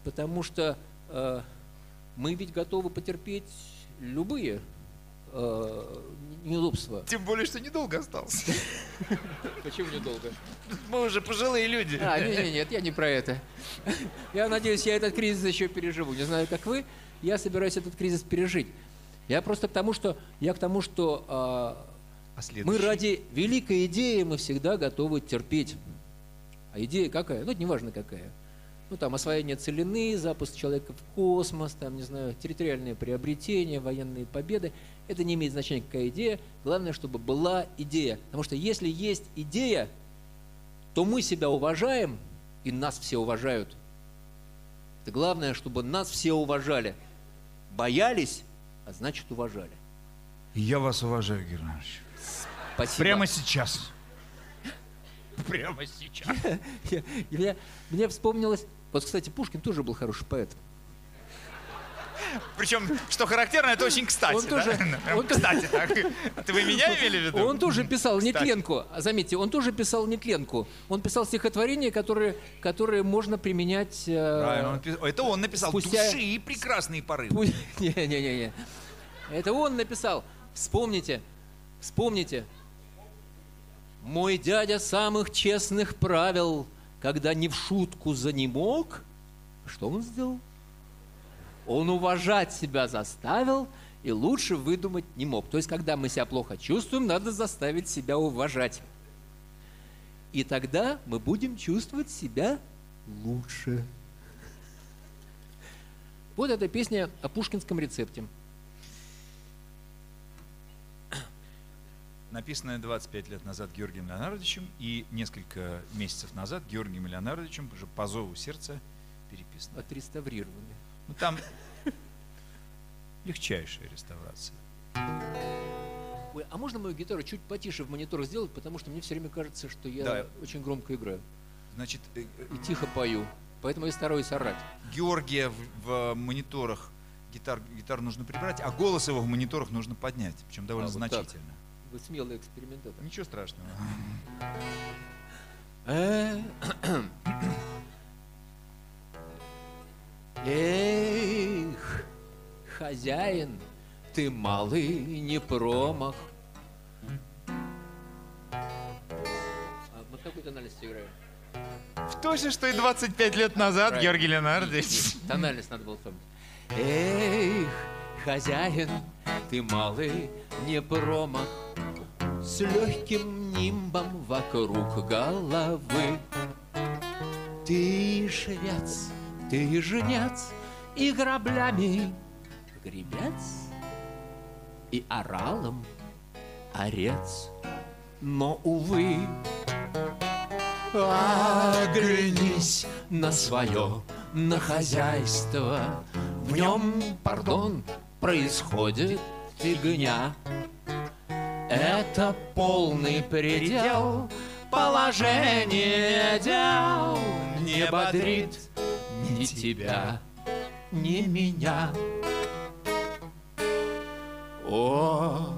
мы ведь готовы потерпеть любые неудобства.
Тем более, что недолго осталось.
Почему недолго?
Мы уже пожилые люди.
Нет, я не про это. Я надеюсь, я этот кризис еще переживу. Не знаю, как вы, я собираюсь этот кризис пережить. Я просто к тому, что мы ради великой идеи мы всегда готовы терпеть. А идея какая? Ну, это неважно какая. Ну, там, освоение целины, запуск человека в космос, там, не знаю, территориальные приобретения, военные победы. Это не имеет значения, какая идея. Главное, чтобы была идея. Потому что если есть идея, то мы себя уважаем, и нас все уважают. Это главное, чтобы нас все уважали. Боялись, а значит, уважали.
Я вас уважаю, Герман Иванович.
Спасибо.
Прямо сейчас. Прямо сейчас.
Мне вспомнилось... Вот, кстати, Пушкин тоже был хороший поэт.
Причем, что характерно, это очень кстати. Кстати, так. Это вы меня имели в виду?
Он тоже писал нетленку. Заметьте, он тоже писал нетленку. Он писал стихотворения, которые можно применять...
Это он написал. Души и прекрасные порывы.
Не. Это он написал. Вспомните. Мой дядя самых честных правил, когда не в шутку занемог, что он сделал? Он уважать себя заставил и лучше выдумать не мог. То есть, когда мы себя плохо чувствуем, надо заставить себя уважать. И тогда мы будем чувствовать себя лучше. Вот эта песня о пушкинском рецепте.
Написанная 25 лет назад Георгием Леонардовичем и несколько месяцев назад Георгием Леонардовичем уже по зову сердца переписано.
Отреставрировали.
Ну, там легчайшая реставрация.
Ой, а можно мою гитару чуть потише в монитор сделать, потому что мне все время кажется, что я очень громко играю.
Значит,
и тихо пою, поэтому я стараюсь орать.
Георгия в мониторах гитару нужно прибрать, а голос его в мониторах нужно поднять, причем довольно значительно.
Вы смелый экспериментатор.
Ничего страшного.
Эх, хозяин, ты малый не промах. А мы в какой тональности играем?
В той же, что и 25 лет назад, Георгий Леонардович.
Тональность надо было вспомнить. Эх, хозяин, ты малый не промах, с легким нимбом вокруг головы. Ты швец, ты жнец, и граблями гребец, и оралом орец. Но, увы, оглянись на свое, на хозяйство. В нем, пардон, происходит фигня. Это полный предел, положение дел не бодрит ни тебя, ни меня. О,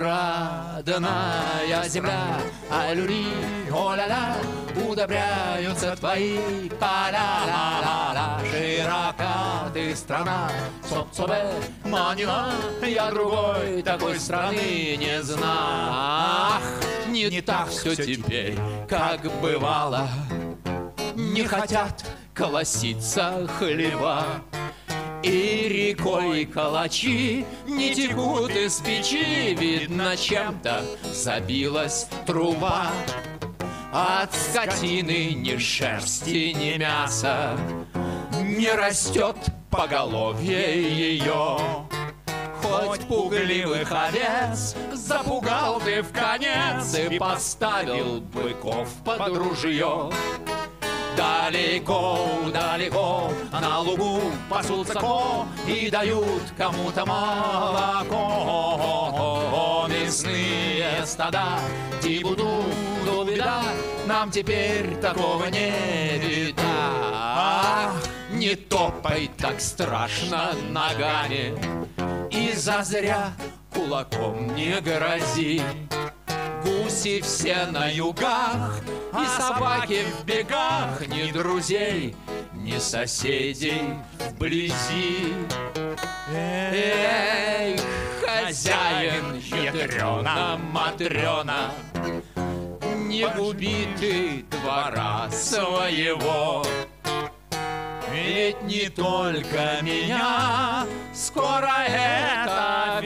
родная земля, алюри, о-ля-ля, удобряются твои поля-ля-ля-ля. Широка ты страна, соп-собе, манила, я другой такой страны не знаю. Ах, не так все теперь, как бывало. Не хотят колоситься хлеба,
И рекой калачи не текут из печи, видно, чем-то забилась труба. От скотины ни шерсти, ни мяса не растет поголовье ее. Хоть пугливых овец запугал ты вконец и поставил быков под ружье. Далеко, далеко на лугу пасутся ко и дают кому-то молоко. Мясные стада, дибуду, беда, нам теперь такого не видать. Не топай так страшно ногами и зазря кулаком не грози. Гуси все на югах, и собаки в бегах, ни друзей, ни соседей вблизи. Эй, хозяин, ядрена Матрена, не губи ты двора своего. Ведь не только меня скоро эта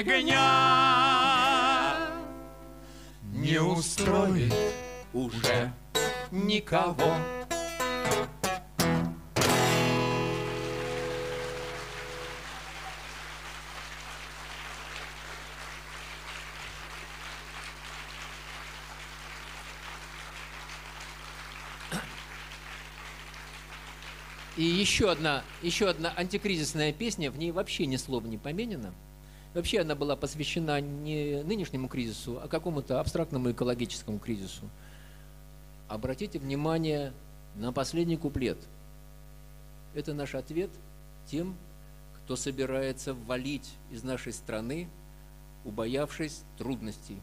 фигня не устроит уже никого.
И еще одна антикризисная песня, в ней вообще ни слова не поменено. Вообще она была посвящена не нынешнему кризису, а какому-то абстрактному экологическому кризису. Обратите внимание на последний куплет. Это наш ответ тем, кто собирается валить из нашей страны, убоявшись трудностей.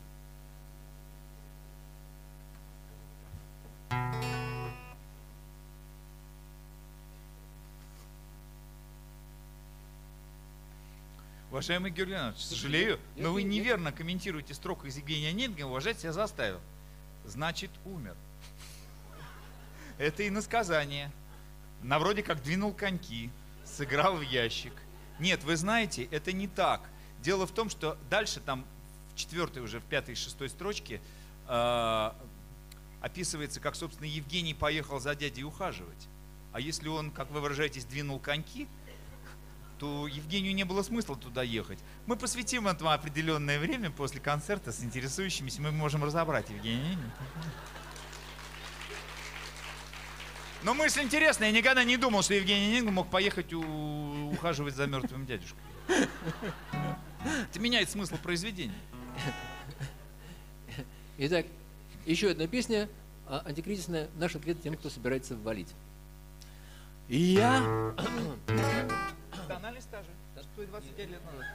Уважаемый Георгий Леонидович, сожалею, но вы неверно комментируете строку из Евгения Онегина, уважать себя заставил. Значит, умер. Это иносказание. На вроде как двинул коньки, сыграл в ящик. Нет, вы знаете, это не так. Дело в том, что дальше там в 4-й, уже в 5-й, 6-й строчке описывается, как, собственно, Евгений поехал за дядей ухаживать. А если он, как вы выражаетесь, двинул коньки, то Евгению не было смысла туда ехать. Мы посвятим этому определенное время после концерта с интересующимися. Мы можем разобрать Евгения. Но мысль интересная. Я никогда не думал, что Евгений Онегин мог поехать ухаживать за мертвым дядюшкой. Это меняет смысл произведения.
Итак, еще одна песня антикризисная. Наш ответ тем, кто собирается валить.
Я...
Тональность та же. 125 лет назад.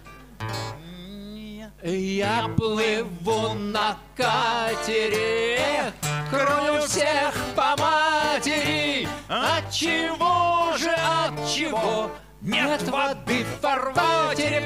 Я плыву на катере, крою всех по матери. Отчего же, отчего нет воды в фарватере?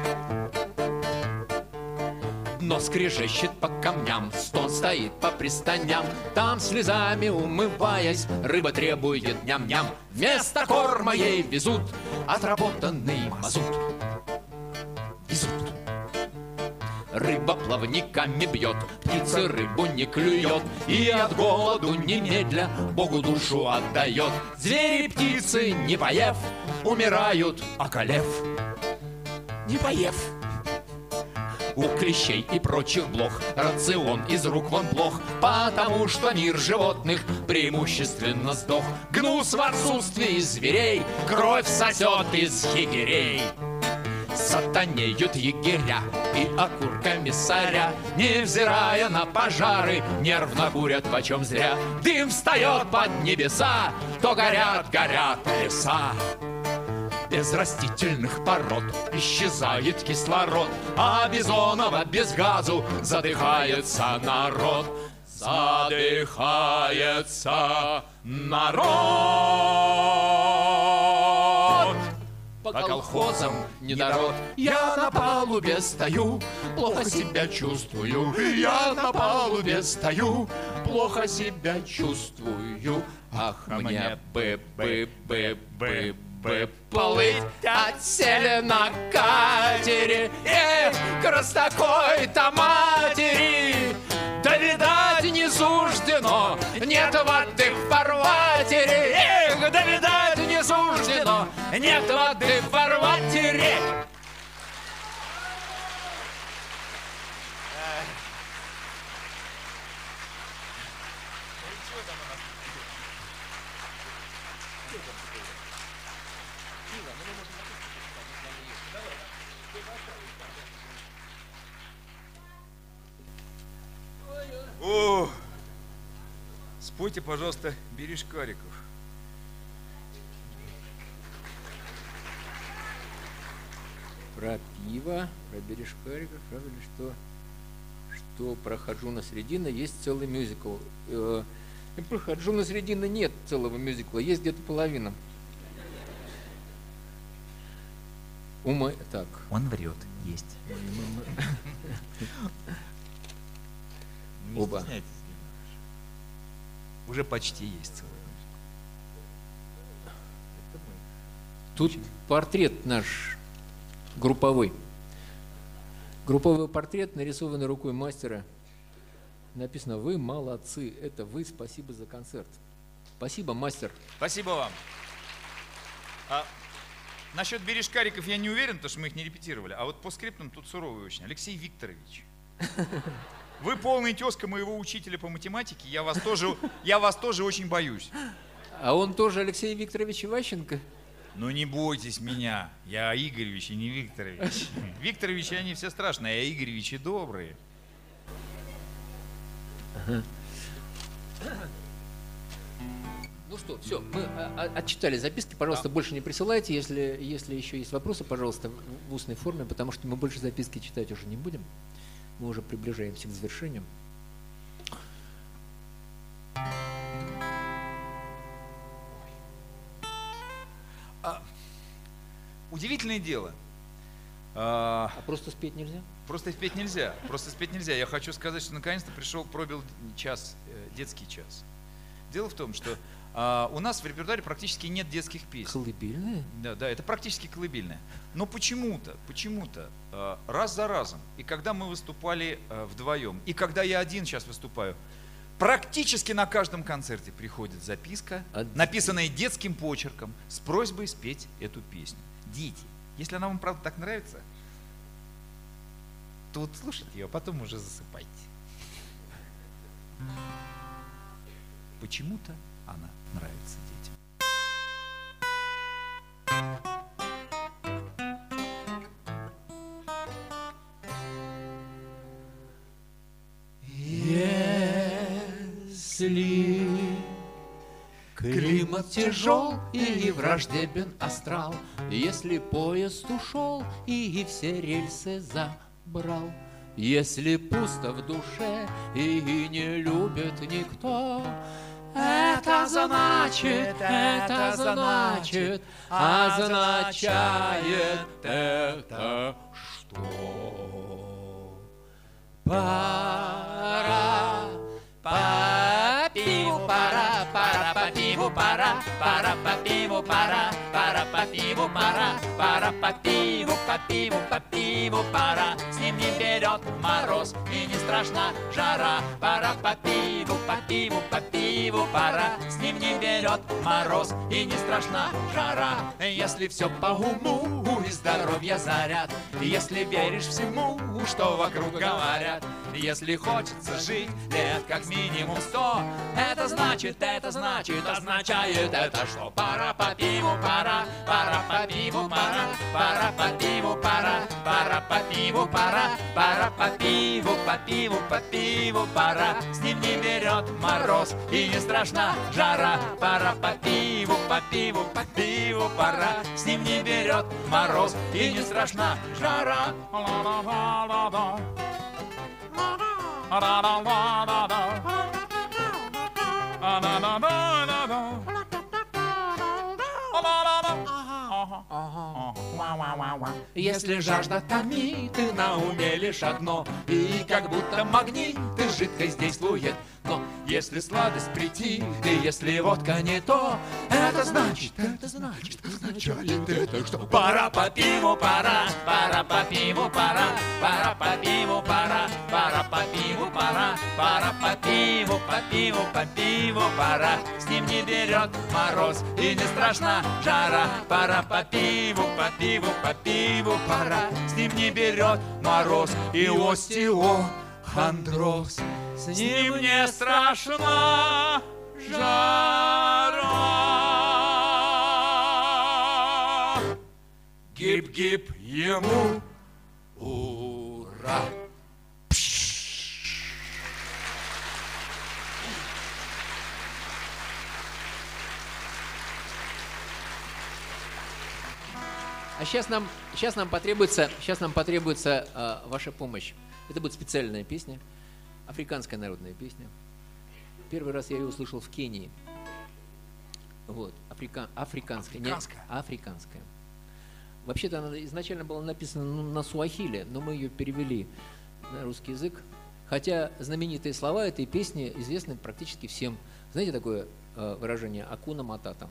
Дно скрежещет по камням, стон стоит по пристаням. Там слезами умываясь, рыба требует ням-ням. Вместо корма ей везут отработанный мазут. Везут. Рыба плавниками бьет, птицы рыбу не клюет, и от голоду немедля Богу душу отдает. Звери и птицы, не поев, умирают, околев. Не поев. У клещей и прочих блох рацион из рук вон плох, потому что мир животных преимущественно сдох. Гнус в отсутствии зверей кровь сосет из егерей. Сатанеют егеря и окурками соря, невзирая на пожары, нервно курят почем зря. Дым встает под небеса, то горят леса. Без растительных пород исчезает кислород, а Бизонова без газу задыхается народ. Задыхается народ. По колхозам недород. Я на палубе стою, плохо себя чувствую. Я на палубе стою, плохо себя чувствую. Ах, мне бы
бы плыть, отсели на катере, к раз такой-то матери. Да, видать, не суждено, нет воды в фарватере. Эх, да, видать, не суждено, нет воды в фарватере.
О, спойте, пожалуйста, Бережкариков.
Про пиво, про Бережкариков, правда ли, что про Ходжуна Средина есть целый мюзикл. Про Ходжуна Средина нет целого мюзикла, есть где-то половина. Так.
Он врет, есть.
Оба.
Уже почти есть целый.
Тут портрет наш групповой. Групповой портрет, нарисованный рукой мастера. Написано: «Вы молодцы, это вы, спасибо за концерт». Спасибо, мастер.
Спасибо вам. Насчет Бережкариков я не уверен, потому что мы их не репетировали. А вот по скриптам тут суровый очень. Алексей Викторович. Вы полный тезка моего учителя по математике. Я вас тоже очень боюсь.
А он тоже Алексей Викторович Иващенко?
Ну не бойтесь меня. Я Игоревич и не Викторович. Викторовичи они все страшные, а Игоревичи добрые.
Ну что, все, мы отчитали записки. Пожалуйста, больше не присылайте. Если еще есть вопросы, пожалуйста, в устной форме, потому что мы больше записки читать уже не будем. Мы уже приближаемся к завершению.
Удивительное дело.
А просто спеть нельзя?
Просто спеть нельзя. Просто спеть нельзя. Я хочу сказать, что наконец-то пробил час, детский час. Дело в том, что у нас в репертуаре практически нет детских песен.
Колыбельные?
Да, это практически колыбельное. Но почему-то, раз за разом, и когда мы выступали вдвоем, и когда я один сейчас выступаю, практически на каждом концерте приходит записка, написанная детским почерком, с просьбой спеть эту песню. Дети, если она вам правда так нравится, то вот слушайте ее, а потом уже засыпайте. Почему-то она нравится детям.
Если климат тяжел и враждебен астрал, если поезд ушел и все рельсы забрал, если пусто в душе и не любит никто, это означает, это, что пора по пиву, пора по пиву, пора по пиву, пора по пиву, пора по пиву, пора. С ним не берет мороз и не страшна жара. Пора по пиву, пора. С ним не берет мороз и не страшна жара. Если все по уму и здоровье заряд, если веришь всему, что вокруг говорят, если хочется жить лет как минимум 100, это означает это, что пора по пиву, пора по пиву, пора по пиву, пора по пиву, пора по пиву, пора. С ним не берет мороз и не страшна жара. Пора по пиву, пора. С ним не берет мороз и не страшна жара. Если жажда томит, и на уме лишь одно, и как будто магнит, и жидкость действует, но
Если сладость прийти, и если водка не то, это значит, означает это, что пора по пиву, пора по пиву, пора по пиву, пора по пиву, пора по пиву, по пиву, пора. С ним не берет мороз и не страшна жара. Пора по пиву, пора. С ним не берет мороз и остеохондроз. С ним не страшна жара. Гип-гип ему, ура!
А сейчас нам потребуется ваша помощь. Это будет специальная песня, африканская народная песня. Первый раз я ее услышал в Кении. Вот, африканская. Африканская. Вообще-то она изначально была написана на суахиле, но мы ее перевели на русский язык. Хотя знаменитые слова этой песни известны практически всем. Знаете такое выражение «акуна матата»?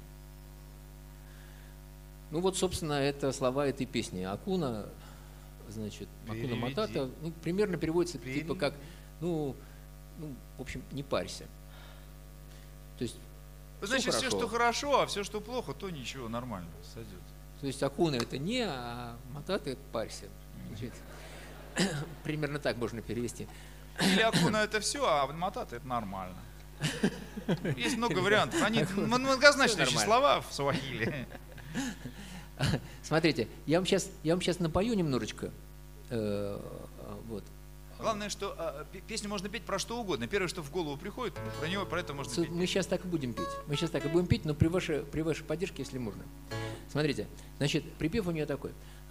Ну вот, собственно, это слова этой песни. Акуна, значит, акуна матата, ну, примерно переводится типа как, ну, в общем, не парься. То есть,
значит, все, что хорошо, а все, что плохо, то ничего, нормально, сойдет.
То есть акуна это не, а матата это парься. Значит, примерно так можно перевести.
Или акуна это все, а матата это нормально. Есть много вариантов. Они многозначные слова в суахиле.
Смотрите, я вам сейчас напою немножечко. Вот.
Главное, что песню можно петь про что угодно. Первое, что в голову приходит, про это можно петь.
Мы сейчас так и будем петь. Но при вашей поддержке, если можно. Смотрите, значит, припев у нее такой.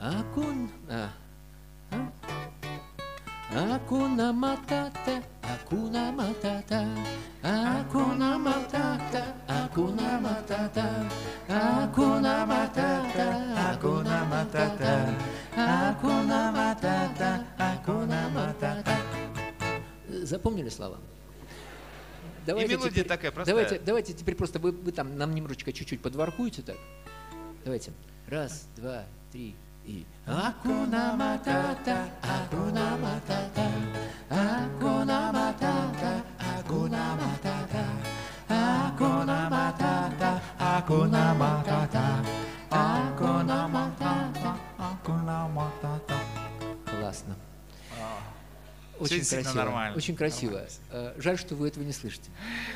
Акуна матата, акуна матата, акуна матата, акуна матата, акуна матата, акуна матата, акуна матата, акуна матата. Запомнили слова?
Давайте и мелодия такая простая.
Давайте теперь просто вы там нам немножечко чуть-чуть подворкуете так. Давайте. Раз, два, три. И акуна матата, акуна матата, акуна матата, акуна матата, акуна матата, акуна матата, акуна матата, акуна матата. Классно. Очень красиво. Нормально. Очень красиво. Жаль, что вы этого не слышите.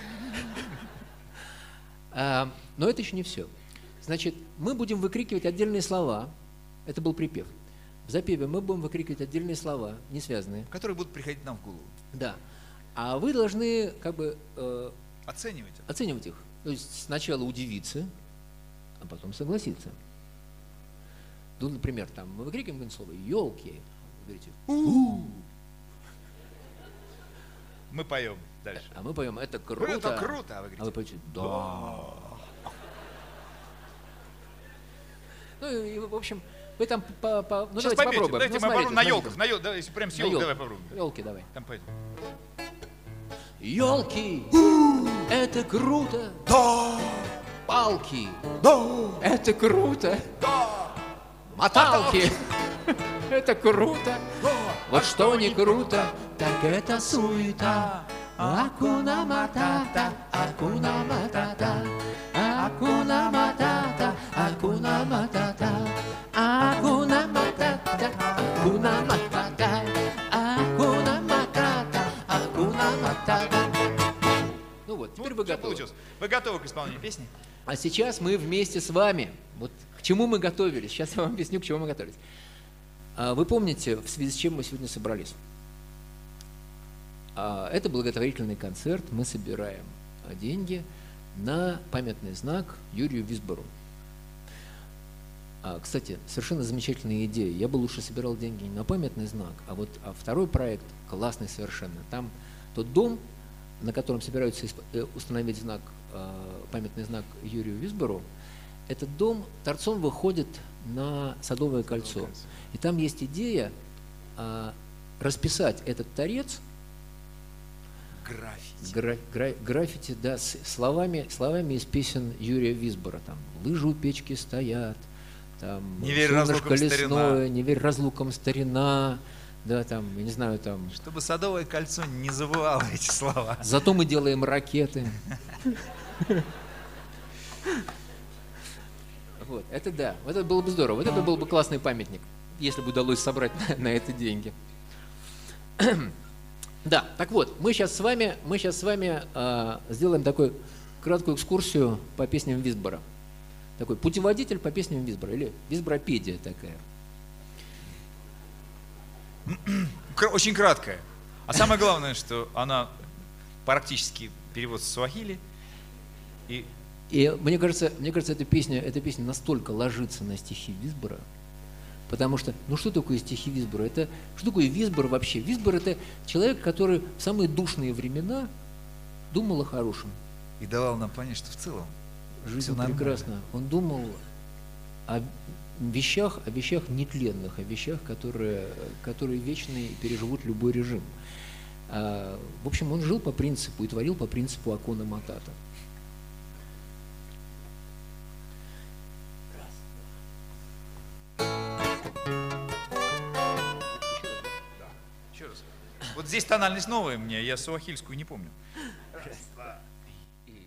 Но это еще не все. Значит, мы будем выкрикивать отдельные слова. Это был припев. В запеве мы будем выкрикивать отдельные слова, не связанные.
Которые будут приходить нам в голову.
Да. А вы должны как бы
оценивать
их. То есть сначала удивиться, а потом согласиться. Ну, например, там мы выкрикиваем какое-нибудь слово «елки». Вы говорите «у-у».
Мы поем дальше.
А мы поем «это круто».
Это круто, а вы говорите
«да». «Да». Ну и, в общем, вы там ну,
сейчас
давайте попробуем.
Давайте мы попробуем на елках. Если прям с елок, давай попробуем.
Елки давай.
Там пойдем.
Елки, это круто.
Да!
Палки,
Да!
это круто.
Да!
Моталки, это круто.
Да!
Вот что не круто, так это суета. Акуна матата, акуна матата, акуна матата, акуна матата, акуна матата, акуна матата, акуна матата, акуна матата. Ну вот, теперь вы готовы.
Вы готовы к исполнению песни?
А сейчас мы вместе с вами. Вот к чему мы готовились. Сейчас я вам объясню, к чему мы готовились. Вы помните, в связи с чем мы сегодня собрались? Это благотворительный концерт. Мы собираем деньги на памятный знак Юрию Висбору. Кстати, совершенно замечательная идея. Я бы лучше собирал деньги не на памятный знак, а второй проект классный совершенно. Там тот дом, на котором собираются установить знак, памятный знак Юрию Висбору, этот дом торцом выходит на Садовое кольцо. И там есть идея расписать этот торец Граффити, да, словами из песен Юрия Висбора. Там лыжи у печки стоят, там
«Не верь разлукам, старина».
«Не верь разлукам, старина». Да, там, я не знаю, там...
Чтобы Садовое кольцо не забывало эти слова.
Зато мы делаем ракеты. Вот, это да, вот это было бы здорово, вот это был бы классный памятник, если бы удалось собрать на это деньги. Да, так вот, мы сейчас с вами сделаем такую краткую экскурсию по песням Висбора. Такой путеводитель по песням Висбора, или Висборопедия такая.
Очень краткая. А самое главное, что она практически перевод с суахили. И
мне кажется, эта песня настолько ложится на стихи Висбора, потому что, ну что такое стихи Висбора? Что такое Висбор вообще? Висбор — это человек, который в самые душные времена думал о хорошем.
И давал нам понять, что в целом
жизнь прекрасна. Он думал о вещах нетленных, о вещах, которые вечны и переживут любой режим. В общем, он жил по принципу и творил по принципу Акуна Матата.
Еще раз. Вот здесь тональность новая мне, я суахильскую не помню. Раз, два, три.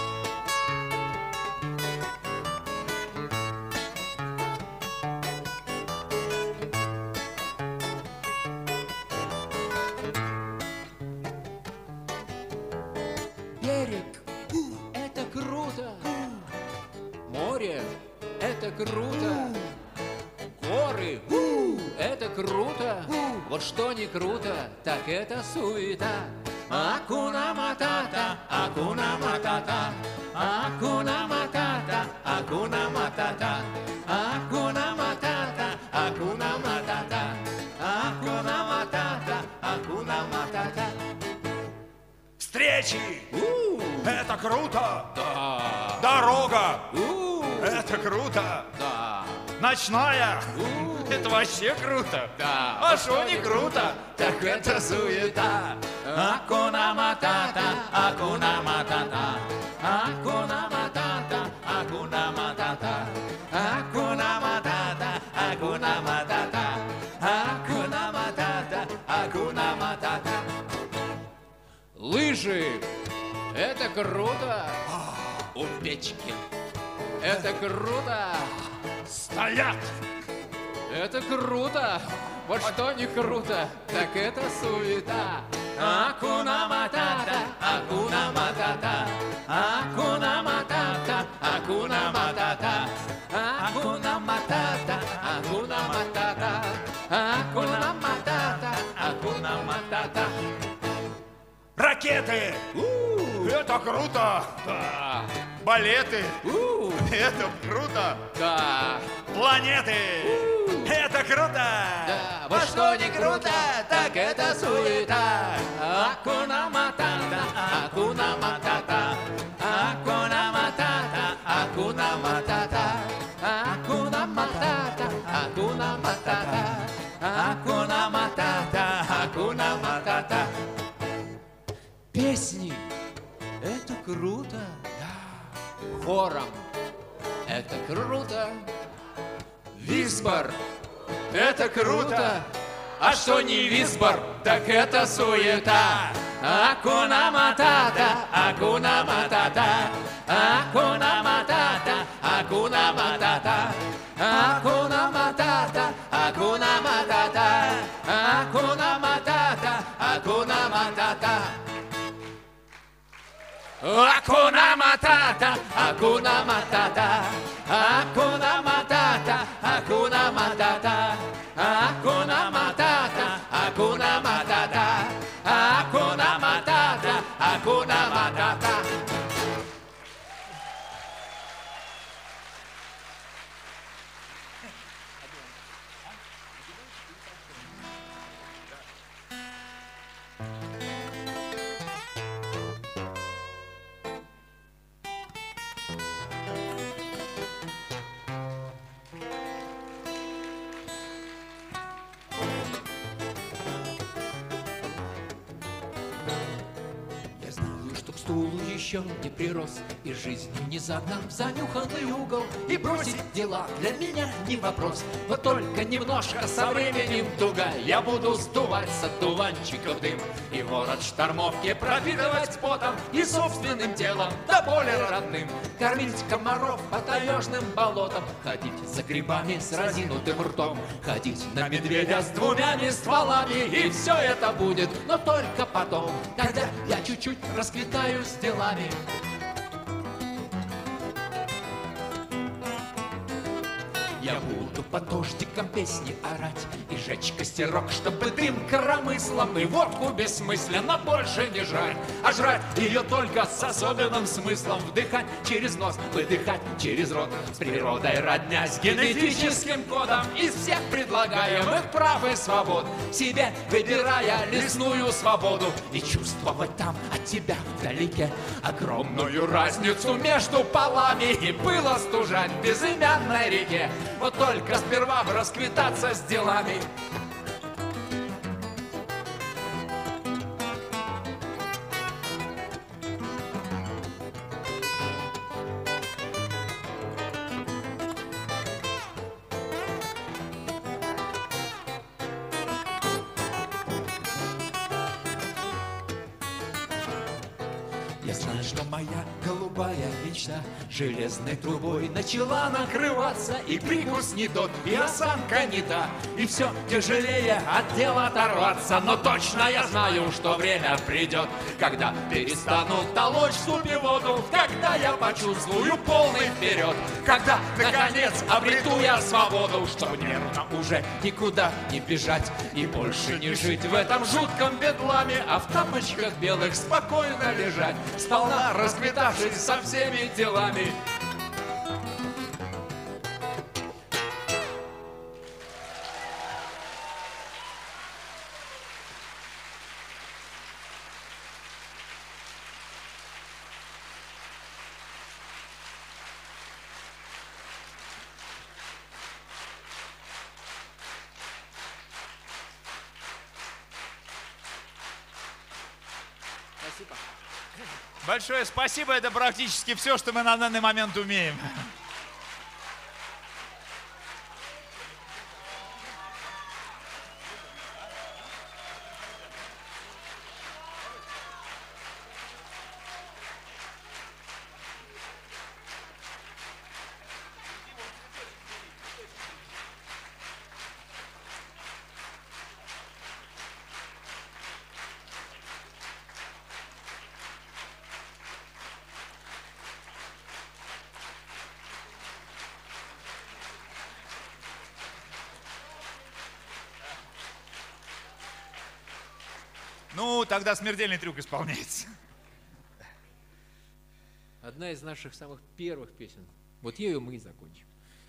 Берег — это круто, море — это круто, горы — это круто, вот что не круто, так это суета. Акуна Матата, Акуна Матата, Акуна Матата, Акуна Матата, Акуна Матата, Акуна Матата, Акуна Матата, Акуна Матата.
Встречи! Это круто!
Да!
Дорога! Это круто!
Да!
Ночная! Это вообще круто!
Да!
А что не круто, так это суета!
Акуна Матата, Акуна Матата, Акуна Матата, Акуна Матата, Акуна Матата, Акуна Матата, Акуна Матата, Акуна Матата. Лыжи — это круто! У печки — это круто!
Стоят!
Это круто! Вот что не круто, так это суета. Акуна Матата, Акуна Матата, Акуна Матата, Акуна Матата, Акуна Матата, Акуна Матата, Акуна Матата, Акуна Матата.
Ракеты! Это круто!
Да,
Балеты! Это круто!
да,
Планеты! Это круто!
да. Вот что не круто, так это суета. Акуна Матата, Акуна Матата, Акуна Матата, Акуна Матата, Акуна Матата, Акуна Матата, Акуна Матата, Акуна Матата. Песни — это круто. Хором — это круто. Висбор — это круто. А что не Висбор, так это суета. Акуна Матата, Акуна Матата, Акуна Матата, Акуна Матата, Акуна Матата, Акуна Матата, Акуна Матата, Акуна Матата. Акуна Матата, Акуна Матата, Акуна Матата, Акуна Матата, Акуна Матата, Акуна Матата, Акуна Матата, Акуна Матата. стулу еще не прирос, и жизнью не загнан в занюханный угол. И бросить дела для меня не вопрос, вот только немножко со временем туга. Я буду сдувать с одуванчиков дым и ворот штормовки пропитывать потом и собственным телом, да более родным. Кормить комаров по таежным болотам, ходить за грибами с разинутым ртом, ходить на медведя с двумя стволами. И все это будет, но только потом, когда я чуть-чуть расквитаю с делами. Я буду под дождиком песни орать и жечь костерок, чтобы дым коромыслом и водку бессмысленно больше не жрать, а жрать ее только с особенным смыслом. Вдыхать через нос, выдыхать через рот, с природой родня, с генетическим кодом. Из всех предлагаемых прав и свобод себе выбирая лесную свободу и чувствовать там от тебя вдалеке огромную разницу между полами и пыло стужать в безымянной реке. Вот только сперва бы расквитаться с делами. Я знаю, что моя голубая мечта железной трубой начала накрываться, и прикус не тот, и осанка не та, и все тяжелее от дела оторваться. Но точно я знаю, что время придет, когда перестану толочь в супе воду, когда я почувствую полный вперед, когда, наконец, обрету я свободу, чтобы нервно уже никуда не бежать и больше не жить в этом жутком бедламе, а в тапочках белых спокойно лежать, сполна расквитавшись со всеми делами.
Спасибо. Большое спасибо, это практически все, что мы на данный момент умеем. Ну, тогда смертельный трюк исполняется.
Одна из наших самых первых песен. Вот ею мы и закончим.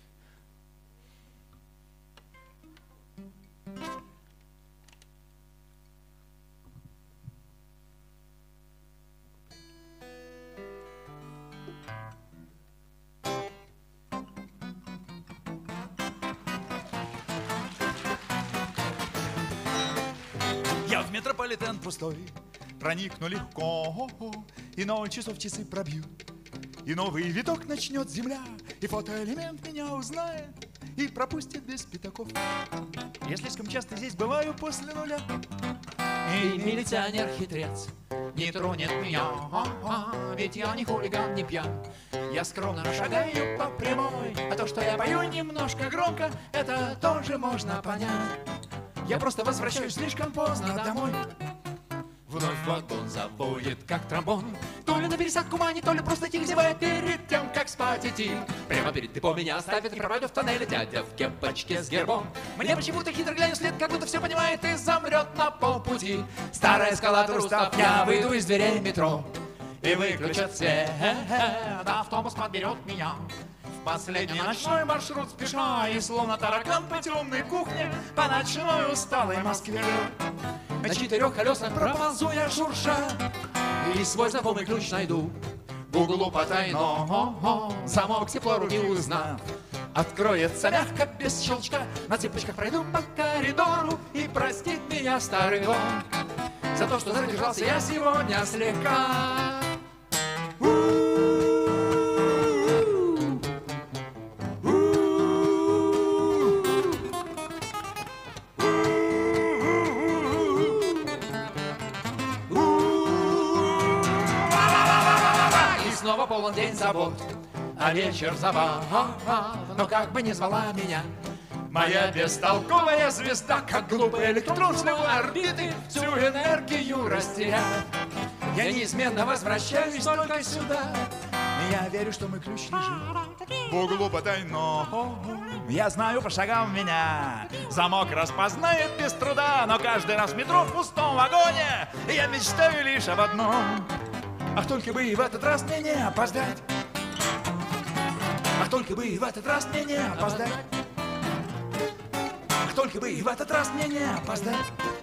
Я в метрополитен пустой проникну легко, и 0 часов часы пробьют, и новый виток начнет земля, и фотоэлемент меня узнает и пропустит без пятаков. Я слишком часто здесь бываю после нуля,
И милиционер-хитрец не тронет меня, ведь я не хулиган, не пьян. Я скромно шагаю по прямой, а то, что я пою немножко громко, это тоже можно понять. Я просто возвращаюсь слишком поздно домой. Вновь вагон заводит, как тромбон, то ли на пересадку манит, то ли просто тихо зевает перед тем, как спать идти. Прямо перед депо меня оставит и пропадет в тоннеле дядя в кепочке с гербом. Мне почему-то хитро глянет вслед, как будто все понимает и замрет на полпути. Старый эскалатор устав, я выйду из дверей метро и выключат свет, да автобус подберет меня. В последний ночной маршрут спеша, и словно таракан по темной кухне по ночной усталой Москве. На 4 колесах проползу я шурша, и свой знакомый ключ найду. В углу потайно замок тепло руки узнав, откроется мягко без щелчка. На цыпочках пройду по коридору, и простит меня старый дом за то, что задержался я сегодня слегка.
И снова полон день забот, а вечер забав. Но как бы ни звала меня моя бестолковая звезда, как глупый электрон с его орбиты всю энергию растеряв, я неизменно возвращаюсь только сюда.
Я верю, что мой ключ лежит в углу потайного. Я знаю по шагам меня замок распознает без труда, но каждый раз в метро в пустом вагоне я мечтаю лишь об одном. Ах, только бы и в этот раз мне не опоздать. Ах, только бы и в этот раз мне не опоздать. Ах, только бы и в этот раз мне не опоздать.